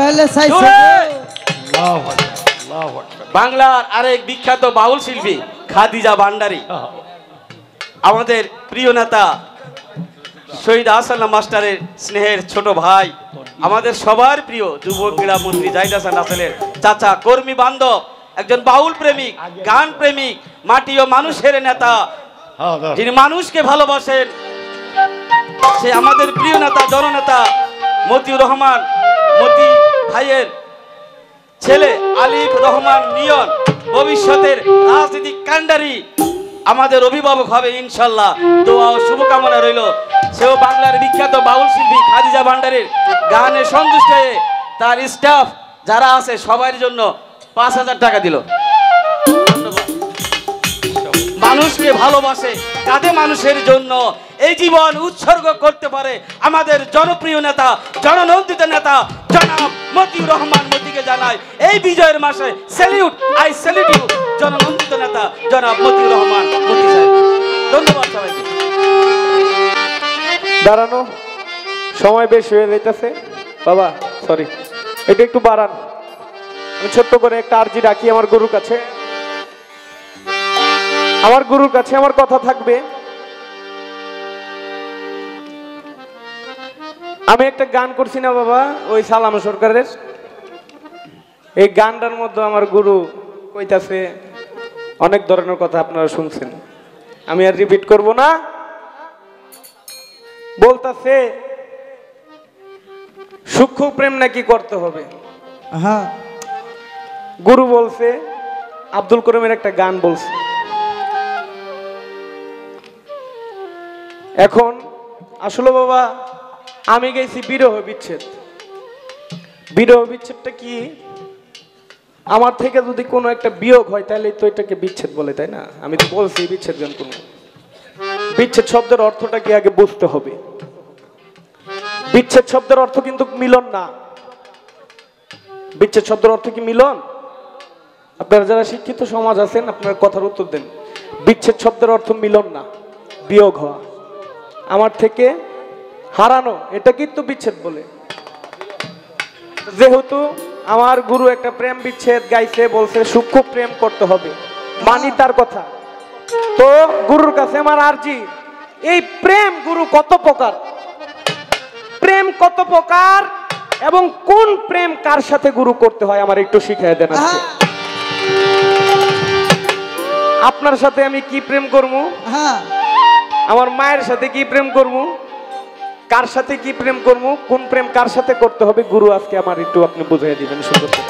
আল্লাহু আকবার, আল্লাহু আকবার। বাংলার আরেক বিখ্যাত বাউল শিল্পী খাদিজা ভান্ডারী, আমাদের প্রিয় নেতা শহীদ আহসানুল্লাহ মাস্টারের স্নেহের ছোট ভাই, আমাদের সবার প্রিয় যুব ক্রীড়া মন্ত্রী জাহিদ হাসান রাসেলের চাচা, কর্মী বান্ধব, একজন বাউল প্রেমিক, গান প্রেমিক, মাটি ও মানুষের নেতা, যিনি মানুষকে ভালোবাসেন, সে আমাদের প্রিয় নেতা জননেতা মতিউর রহমান মতি ভাইয়ের ছেলে আলিফ রহমান নিয়ন, ভবিষ্যতের রাজনৈতিক কাণ্ডারি, আমাদের অভিভাবক হবে ইনশাল্লাহ, দোয়া ও শুভকামনা রইল। সেও বাংলার বিখ্যাত বাউল শিল্পী খাদিজা ভান্ডারীর গানে সন্তুষ্ট হয়ে তার স্টাফ যারা আছে সবার জন্য পাঁচ হাজার টাকা দিল। মানুষকে ভালোবাসে, কাঁদে মানুষের জন্য, এই জীবন উৎসর্গ করতে পারে আমাদের জনপ্রিয় নেতা, জননন্দিত নেতা জনাব মতিউর রহমান মতিকে জানাই এই বিজয়ের মাসে স্যালিউট, আই স্যালিউট ইউ জননন্দিত নেতা জনাব মতিউর রহমান মতি সাহেব। ধন্যবাদ সবাইকে। দাঁড়ানো, সময় বেশ হয়ে যাইতেছে বাবা, সরি, এটা একটু বাড়ান। আমি ছোট্ট করে একটা আরজি রাখি আমার গুরুর কাছে। আমার গুরুর কাছে আমার কথা থাকবে, আমি একটা গান করছি না বাবা, ওই সালাম সরকারের, এই গানটার মধ্যে আমার গুরু কইতাছে অনেক ধরনের কথা, আপনারা শুনছেন, আমি আর রিপিট করব না। বলতাছে সূক্ষ্ম প্রেম নাকি করতে হবে। হ্যাঁ, গুরু বলছে, আব্দুল করিমের একটা গান বলছে। এখন আসলে বাবা আমি গেছি বিরহ বিচ্ছেদ। বিরহ বিচ্ছেদটা কি? আমার থেকে যদি কোনো একটা বিয়োগ হয় তাহলে তো এটাকে বিচ্ছেদ বলে, তাই না? আমি তো বলছি বিচ্ছেদ গান কোনো, বিচ্ছেদ শব্দের অর্থটা কি আগে বুঝতে হবে। বিচ্ছেদ শব্দের অর্থ কিন্তু মিলন না। বিচ্ছেদ শব্দের অর্থ কি মিলন? আপনারা যারা শিক্ষিত সমাজ আছেন আপনারা কথার উত্তর দেন। বিচ্ছেদ শব্দের অর্থ মিলন না, বিয়োগ হওয়া, আমার থেকে হারানো, এটা কিন্তু বিচ্ছেদ বলে। যেহেতু আমার গুরু একটা প্রেম বিচ্ছেদ গাইছে, বলছে সূক্ষ্ম প্রেম করতে হবে, মানি তার কথা। তো গুরুর কাছে আমার আরজি, এই প্রেম গুরু কত প্রকার, প্রেম কত প্রকার এবং কোন প্রেম কার সাথে গুরু করতে হয় আমার একটু শিখিয়ে দেন। আজকে আপনার সাথে আমি কি প্রেম করবো, আমার মায়ের সাথে কি প্রেম করবো, কার সাথে কি প্রেম করবো, কোন প্রেম কার সাথে করতে হবে, গুরু আজকে আমার একটু আপনি বুঝিয়ে দিবেন সুন্দর করে।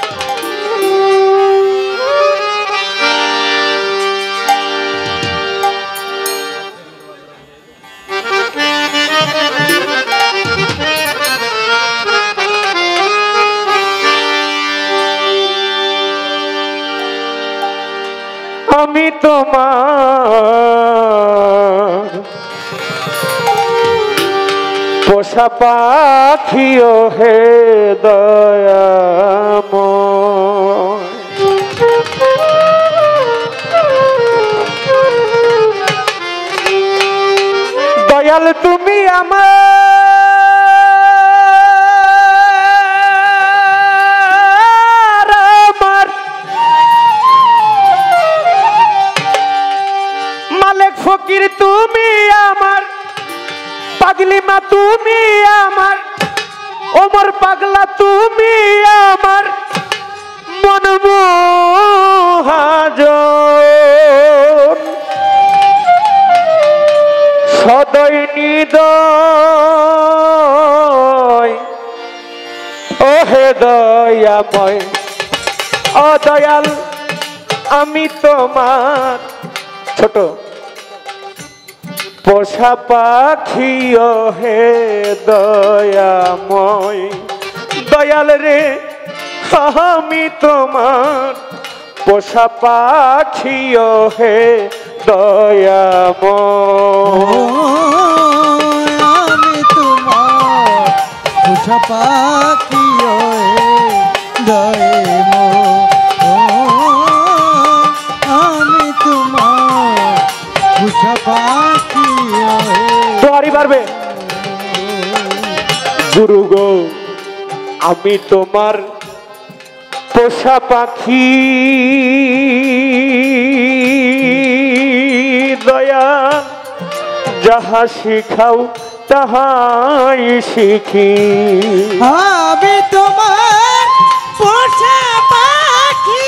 তোমার পোষা পাখিও হে দয়াময়। দয়াল তুমি আমার আমার মালিক ফকির তুমি আমার পাগলি মা তুমি আমার ওমর পাগলা তুমি আমার মন মহাজন সদয় নিদয় ও হে দয়াময় ও দয়াল আমি তোমার ছোট পোষা পাখি ও হে দয়াময়। দয়াল রে আমি তোমার পোষা পাখি ও হে দয়াময়। আমি তোমার পোষা পাখি আমি তোমার পোষা পাখি তোয়ারি পারবে গুরু গো আমি তোমার পোষা পাখি দয়া যাহা শিখাও তাহাই শিখি। আমি তোমার পোষা পাখি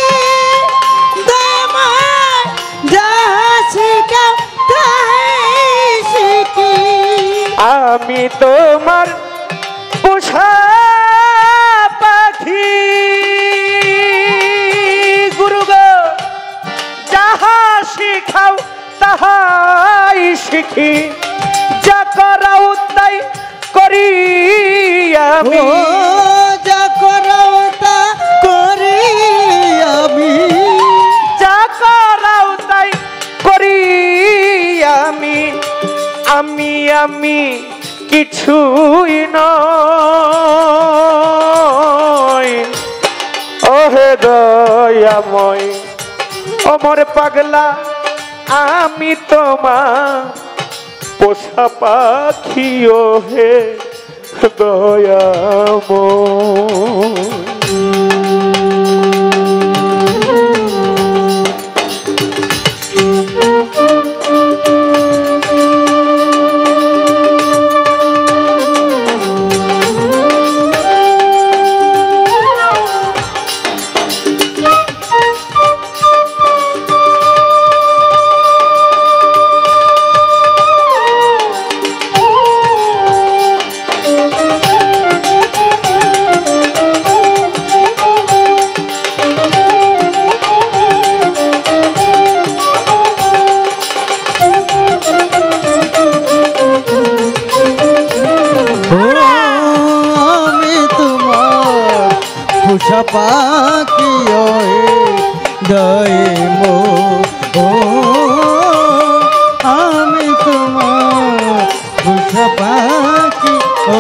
দয়াময় যাহা শিখাও তাহাই শিখি। আমি তোমার পোষা পাখি গুরু গো যাহা শিখাও তাহাই শিখি। যা করাও তাই করি আমি যা করাও তা করি আমি যা করাও তাই করি আমি আমি আমি কিছুই নয় ওহে দয়াময় ওমর পাগলা আমি তোমার পোষা পাখি ও হে দয়াময়। পোষা পাখি দয়ে মো আমি তোমার পোষা পাখি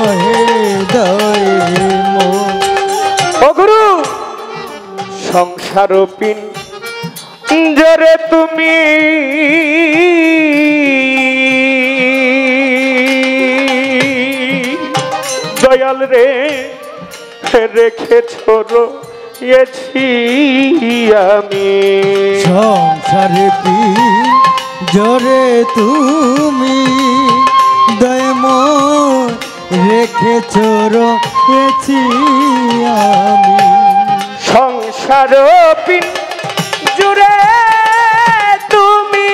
দয়ে মো। ও গুরু সংসার পিন জরে তুমি দয়াল রে রেখেছ রয়েছি আমি সংসারে পি জরে তুমি দয়ম রেখেছ রয়েছি আমি সংসার পিন জুড়ে তুমি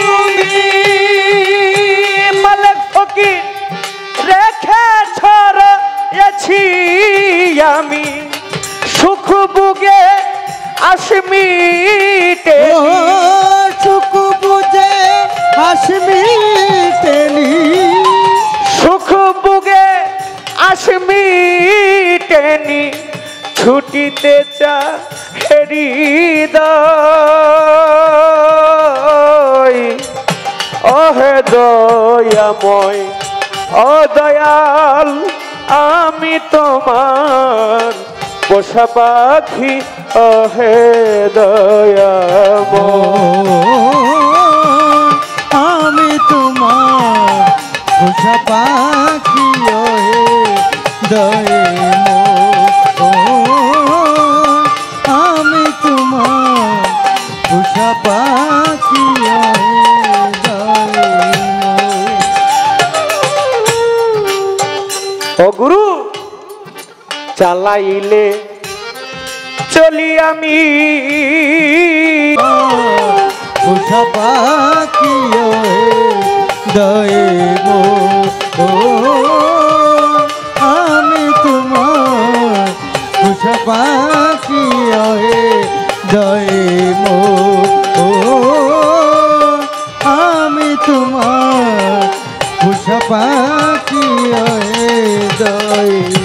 মালিক ফকির রেখেছ রয়েছি আমি সুখ বুগে আসমিতে সুখ বুঝে আসমিতেনি সুখ বুগে আসমিতেনি ছুটিতে চা হৃদয় ওহে দয়াময় ও দয়াল আমি তোমার পোষা পাখি ওহে দয়াময় আমি তোমার পোষা পাখি ওহে দয়াময় আমি তোমার পোষা পাখি ওহে ও গুরু চালাইলে চলি আমি পোষা পাখি ওহে দয়াময় আমি তোমার পোষা পাখি ওহে দয়াময় আমি তোমার পোষা পাখি ওহে দয়াময়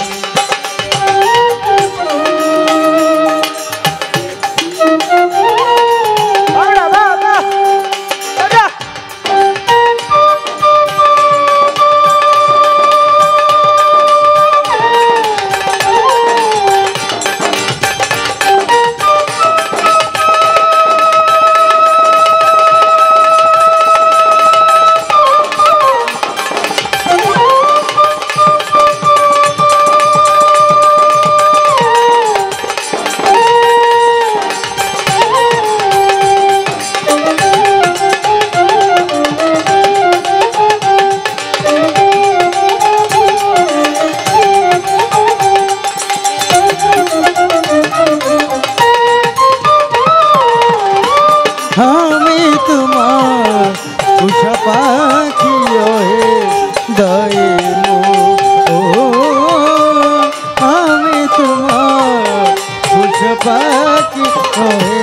আমি তোমার পোষা পাখি ওহে দয়াময় আমি তোমার পোষা পাখি ওহে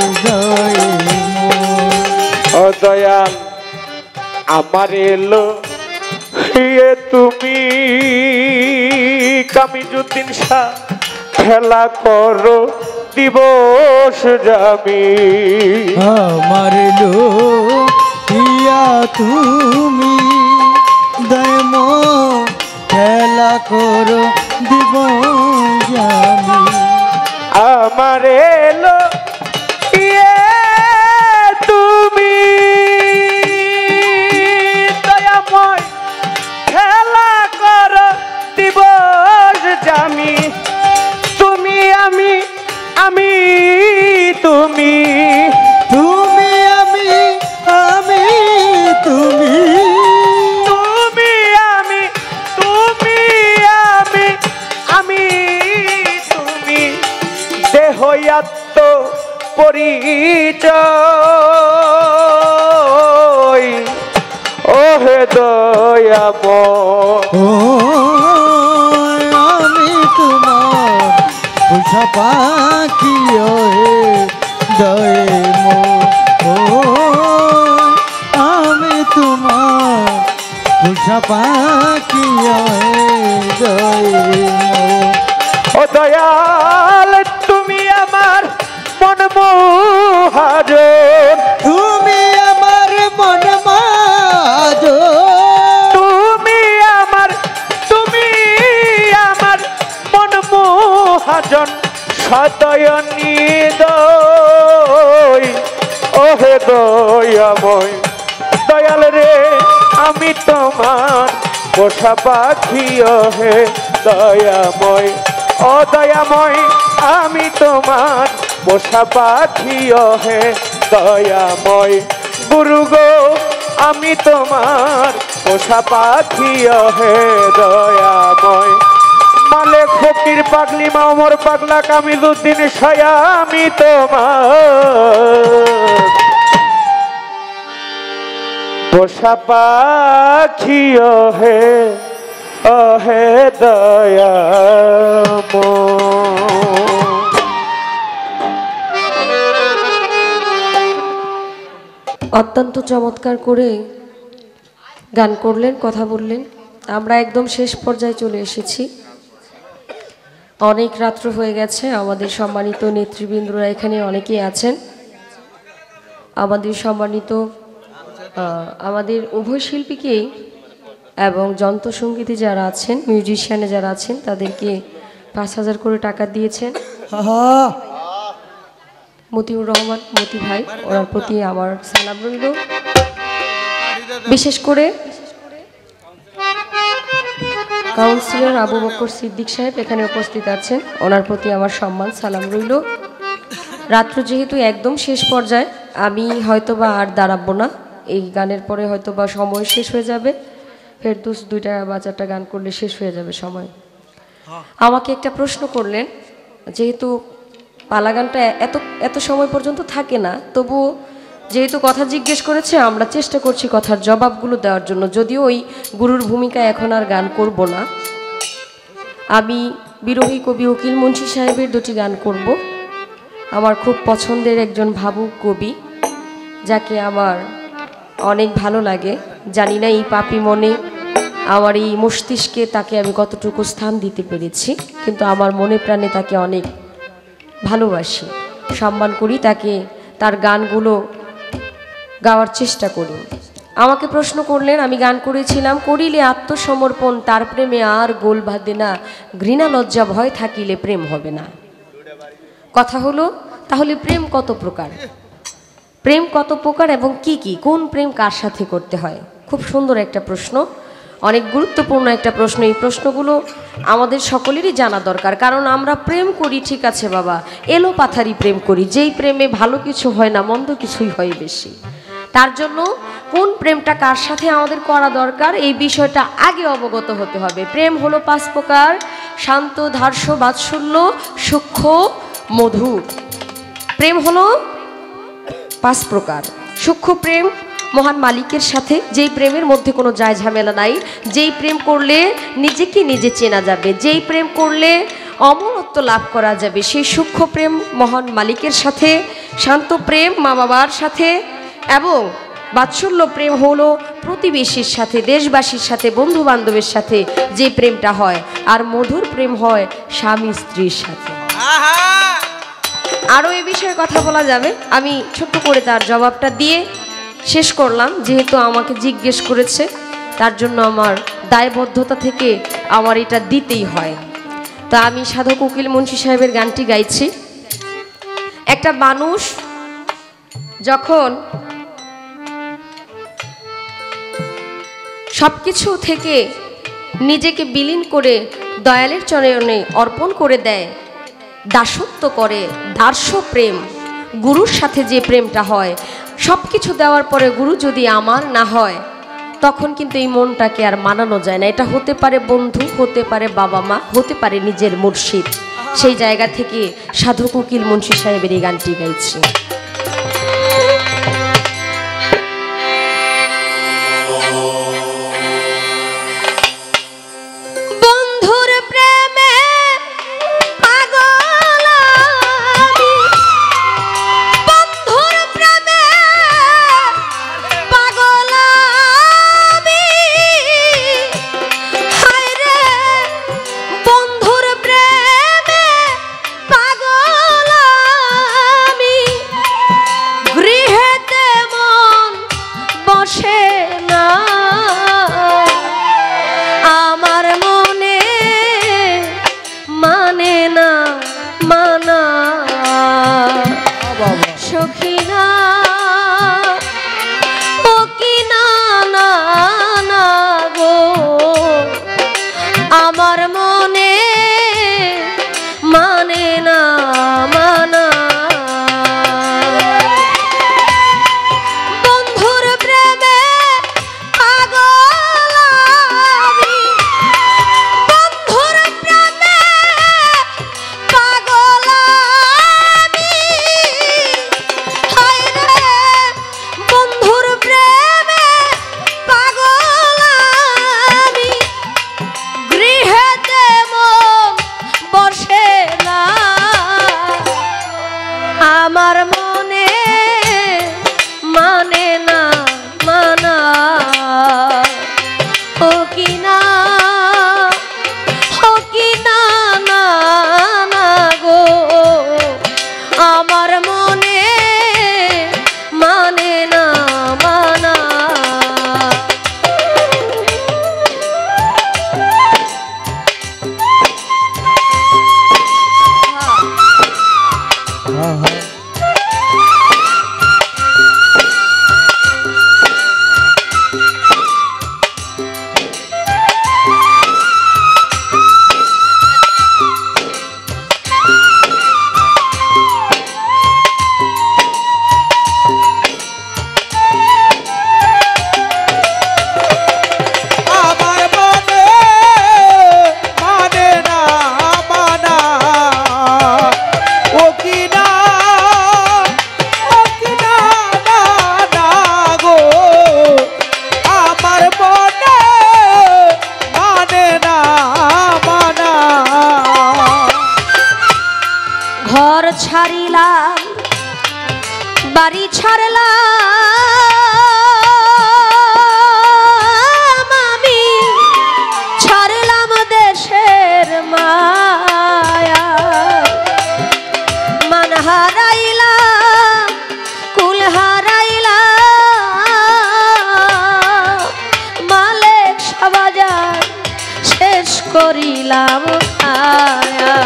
দয়াময় ও দয়াল আমার এলো ইয়ে তুমি কামিজুদ্দিন শাহ খেলা করো দিবস যাবি আমার লো ইয়া তুমি দয়াময় খেলা করো দিব জানি আমার এলো ইয়ে তুমি দয়াময় খেলা করো দিবস জামি তুমি আমি আমি তুমি তুমি আমি আমি তুমি তুমি আমি তুমি আমি আমি তুমি দেহয়াত্ম পরিচয় ওহে দয়াময় ও আমি তোমার পোষা পাখি ওহে দয়াময় আমি তোমার পোষা পাখি ওহে দয়াময় ও দয়াল তুমি আমার মন মহাজন তুমি আমার মন মাঝো তুমি আমার তুমি আমার মন মহাজন সদয় নিদয় ওহে দয়াময় দয়াল রে আমি তোমার পোষা পাখি ওহে দয়াময় ও দয়াময় আমি তোমার পোষা পাখি ওহে দয়াময় গুরু গো আমি তোমার পোষা পাখি ওহে দয়াময় মালে ফকির পাগলি মামর পাগলা কামিলুদ্দিন সায়া আমি তোমার পোষা পাখি ওহে ওহে দয়াময় অত্যন্ত চমৎকার করে গান করলেন, কথা বললেন। আমরা একদম শেষ পর্যায়ে চলে এসেছি। অনেক রাত্র হয়ে গেছে। আমাদের সম্মানিত নেতৃবৃন্দরা এখানে অনেকেই আছেন। আমাদের সম্মানিত আমাদের উভয় শিল্পীকেই এবং যন্ত্রসঙ্গীতে যারা আছেন, মিউজিশিয়ানে যারা আছেন, তাদেরকে পাঁচ হাজার করে টাকা দিয়েছেন মতিউর রহমান মতি ভাই, ওনার প্রতি আমার সালাম রইল। বিশেষ করে কাউন্সিলর আবু বকর সিদ্দিক সাহেব এখানে উপস্থিত আছেন, ওনার প্রতি আমার সম্মান সালাম রইল। রাত্র যেহেতু একদম শেষ পর্যায়ে, আমি হয়তোবা আর দাঁড়াবো না, এই গানের পরে হয়তোবা সময় শেষ হয়ে যাবে, ফেরদৌস দুইটা বা চারটা গান করলে শেষ হয়ে যাবে সময়। আমাকে একটা প্রশ্ন করলেন, যেহেতু পালা গানটা এত এত সময় পর্যন্ত থাকে না, তবুও যেহেতু কথা জিজ্ঞেস করেছে আমরা চেষ্টা করছি কথার জবাবগুলো দেওয়ার জন্য। যদিও ওই গুরুর ভূমিকায় এখন আর গান করব না, আমি বিরোহী কবি উকিল মুন্সি সাহেবের দুটি গান করব। আমার খুব পছন্দের একজন ভাবুক কবি, যাকে আমার অনেক ভালো লাগে। জানি না এই পাপি মনে, আমার এই মস্তিষ্কে তাকে আমি কতটুকু স্থান দিতে পেরেছি, কিন্তু আমার মনে প্রাণে তাকে অনেক ভালোবাসি, সম্মান করি, তাকে তার গানগুলো গাওয়ার চেষ্টা করি। আমাকে প্রশ্ন করলেন, আমি গান করেছিলাম করিলে আত্মসমর্পণ তার প্রেমে আর গোল বাঁধে না, ঘৃণা লজ্জা ভয় থাকিলে প্রেম হবে না। কথা হলো, তাহলে প্রেম কত প্রকার, প্রেম কত প্রকার এবং কি কি, কোন প্রেম কার সাথে করতে হয়? খুব সুন্দর একটা প্রশ্ন, অনেক গুরুত্বপূর্ণ একটা প্রশ্ন। এই প্রশ্নগুলো আমাদের সকলেরই জানা দরকার, কারণ আমরা প্রেম করি ঠিক আছে বাবা, এলো পাথারি প্রেম করি, যেই প্রেমে ভালো কিছু হয় না, মন্দ কিছুই হয় বেশি। তার জন্য কোন প্রেমটা কার সাথে আমাদের করা দরকার, এই বিষয়টা আগে অবগত হতে হবে। প্রেম হলো পাঁচ প্রকার: শান্ত, ধার্য, বাৎসল্য, সূক্ষ্ম, মধুর। প্রেম হলো পাঁচ প্রকার। সূক্ষ্ম প্রেম মহান মালিকের সাথে, যেই প্রেমের মধ্যে কোনো যায় ঝামেলা নাই, যেই প্রেম করলে নিজেকে নিজে চেনা যাবে, যেই প্রেম করলে অমরত্ব লাভ করা যাবে, সেই সূক্ষ্ম প্রেম মহান মালিকের সাথে। শান্ত প্রেম মা বাবার সাথে, এবং বাৎসল্য প্রেম হলো প্রতিবেশীর সাথে, দেশবাসীর সাথে, বন্ধু বান্ধবের সাথে যে প্রেমটা হয়। আর মধুর প্রেম হয় স্বামী স্ত্রীর সাথে। আরও এ বিষয়ে কথা বলা যাবে, আমি ছোট্ট করে তার জবাবটা দিয়ে শেষ করলাম। যেহেতু আমাকে জিজ্ঞেস করেছে, তার জন্য আমার দায়বদ্ধতা থেকে আমার এটা দিতেই হয়। তা আমি সাধক উকিল মুন্সি সাহেবের গানটি গাইছি। একটা মানুষ যখন সব কিছু থেকে নিজেকে বিলীন করে দয়ালের চরণে অর্পণ করে দেয়, দাসত্ব করে, দার্শ প্রেম, গুরুর সাথে যে প্রেমটা হয়, সব কিছু দেওয়ার পরে গুরু যদি আমার না হয়, তখন কিন্তু এই মনটাকে আর মানানো যায় না। এটা হতে পারে বন্ধু, হতে পারে বাবা মা, হতে পারে নিজের মুর্শিদ। সেই জায়গা থেকে সাধক উকিল মুন্সি সাহেবের এই গানটি গাইছি। ছাড়িলাম বাড়ি ছাড়লাম আমি ছাড়লাম দেশের মায়া মান হারাইলাম কুল হারাইলাম মালিক সবাজার শেষ করিলাম আয়া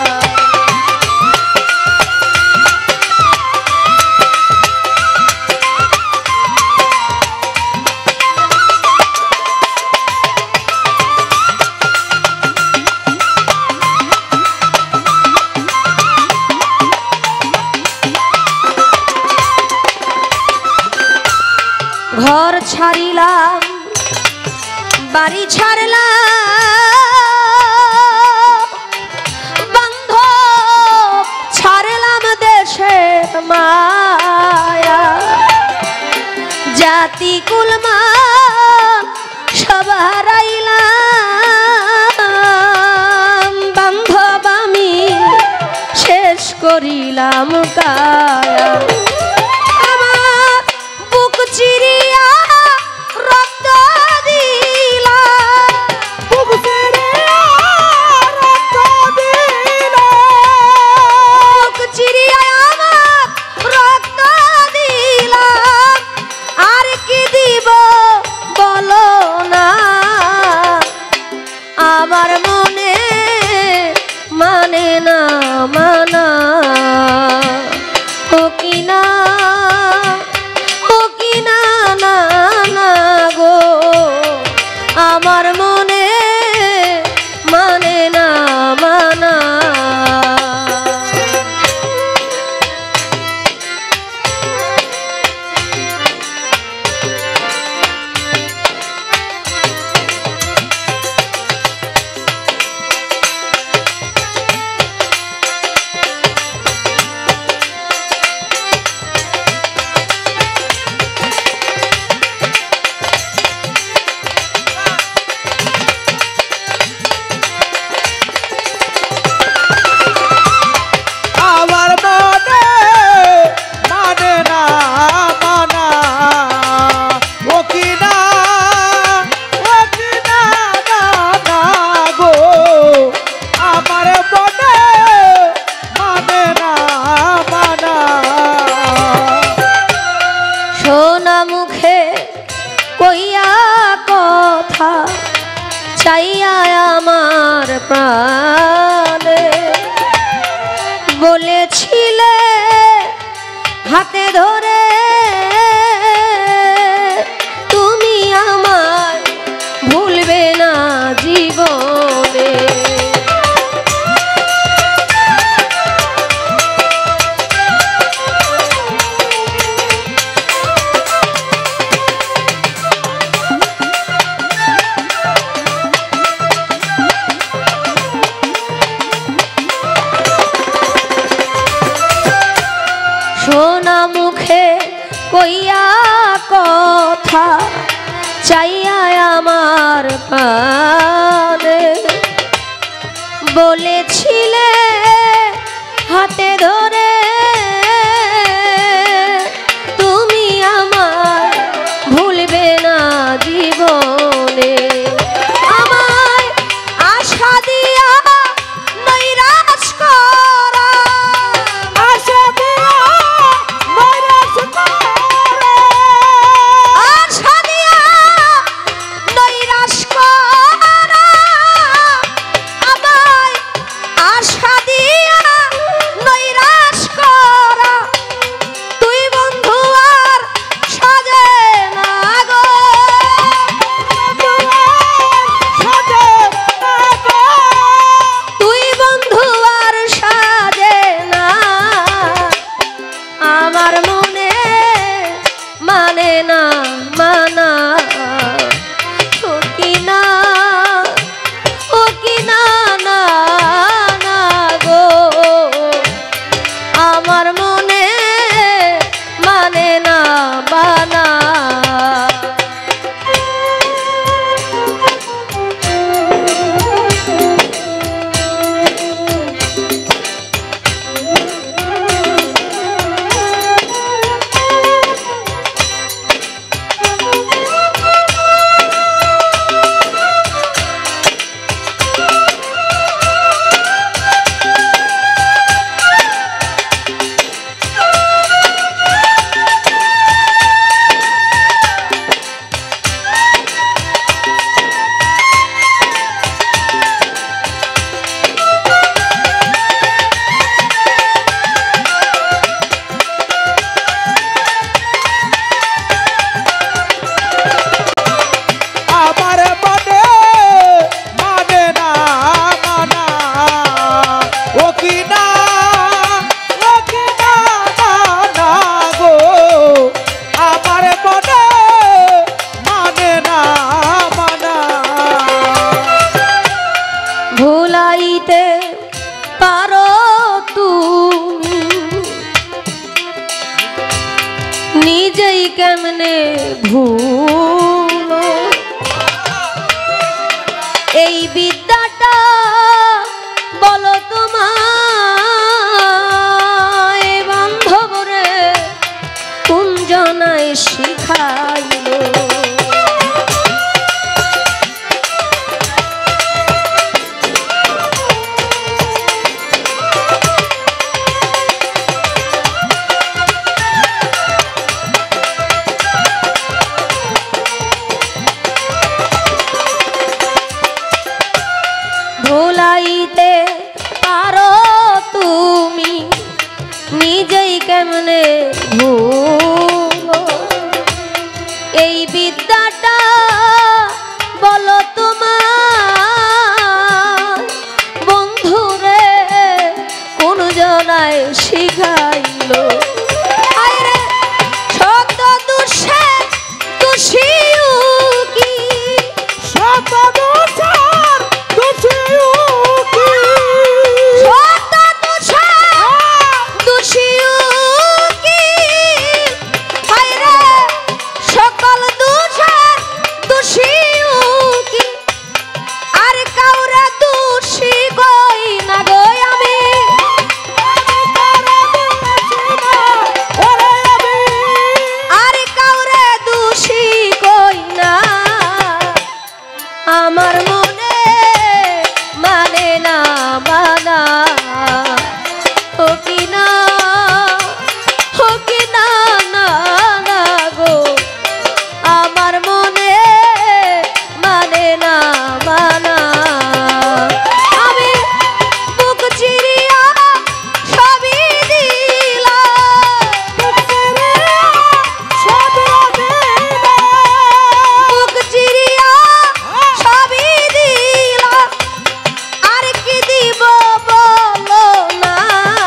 ঘর ছাড়িলাম বাড়ি ছাড়লাম বান্ধব ছাড়লাম দেশের মায়া জাতি কুলমা সব হারাইলাম বান্ধব আমি শেষ করিলাম কায়া চিরিয়া রক্ত দিলা বুক চিরিয়া রক্ত দিলা বুক চিরিয়া আমার রক্ত দিলা আর কি দিব বলো না আমার মনে মানে না মানা ও কি না আমার মনে মানে না মানা চাইয়া আমার প্রাণে বলেছিলে হাতে ধরে তুমি আমায় ভুলবে না জীবনে সোনা মুখে কইয়া কথা চাইয়া আমার প্রাণে বলেছিলে হাতে ধরে তুমি আমায় ভুলবে না জীবনে আমায় আশা দিয়া নৈরাশ করা আশা দিয়া নৈরাশ করা আশা দিয়া নৈরাশ করা আমায় আশা দিয়া নৈরাশ ভুলাইতে পারো তুমি নিজেই কেমনে ভুলো এই বিদ্যাটা বলো তোমায় বান্ধব রে কুঞ্জনায় শিখাইলো ভুলাইতে পারো তুমি নিজেই কেমনে ভুলো এই বিদ্যাটা বলো তোমার বন্ধুরে কোন জনায় শিখাইলো আরে শত দুষে দুষিও কি শত দোষার দোষিও কি শত দুষে দুষিও কি হায়রে সকল দুষে দুষিও কি আর কাউরে দোষী কই না গো আমি আর কাউরে দোষী কই না আমার মনে মানে না মানা ও কি না ও কি না না না গো আমার মনে মানে না মানা আমি বুক চিরিয়া সবই দিলাম বুক চিরিয়া সবই দিলাম আর কি দিব বলো না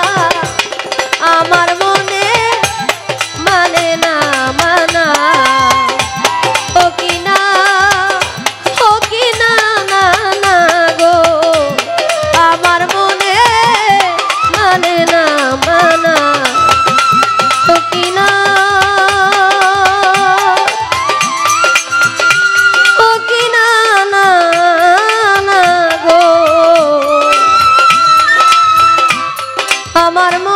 আমার মনে মানে না মানা ও কি না ও কি না না না গো আমার মনে মানে না মানা ও কি না ও কি না না না গো আমার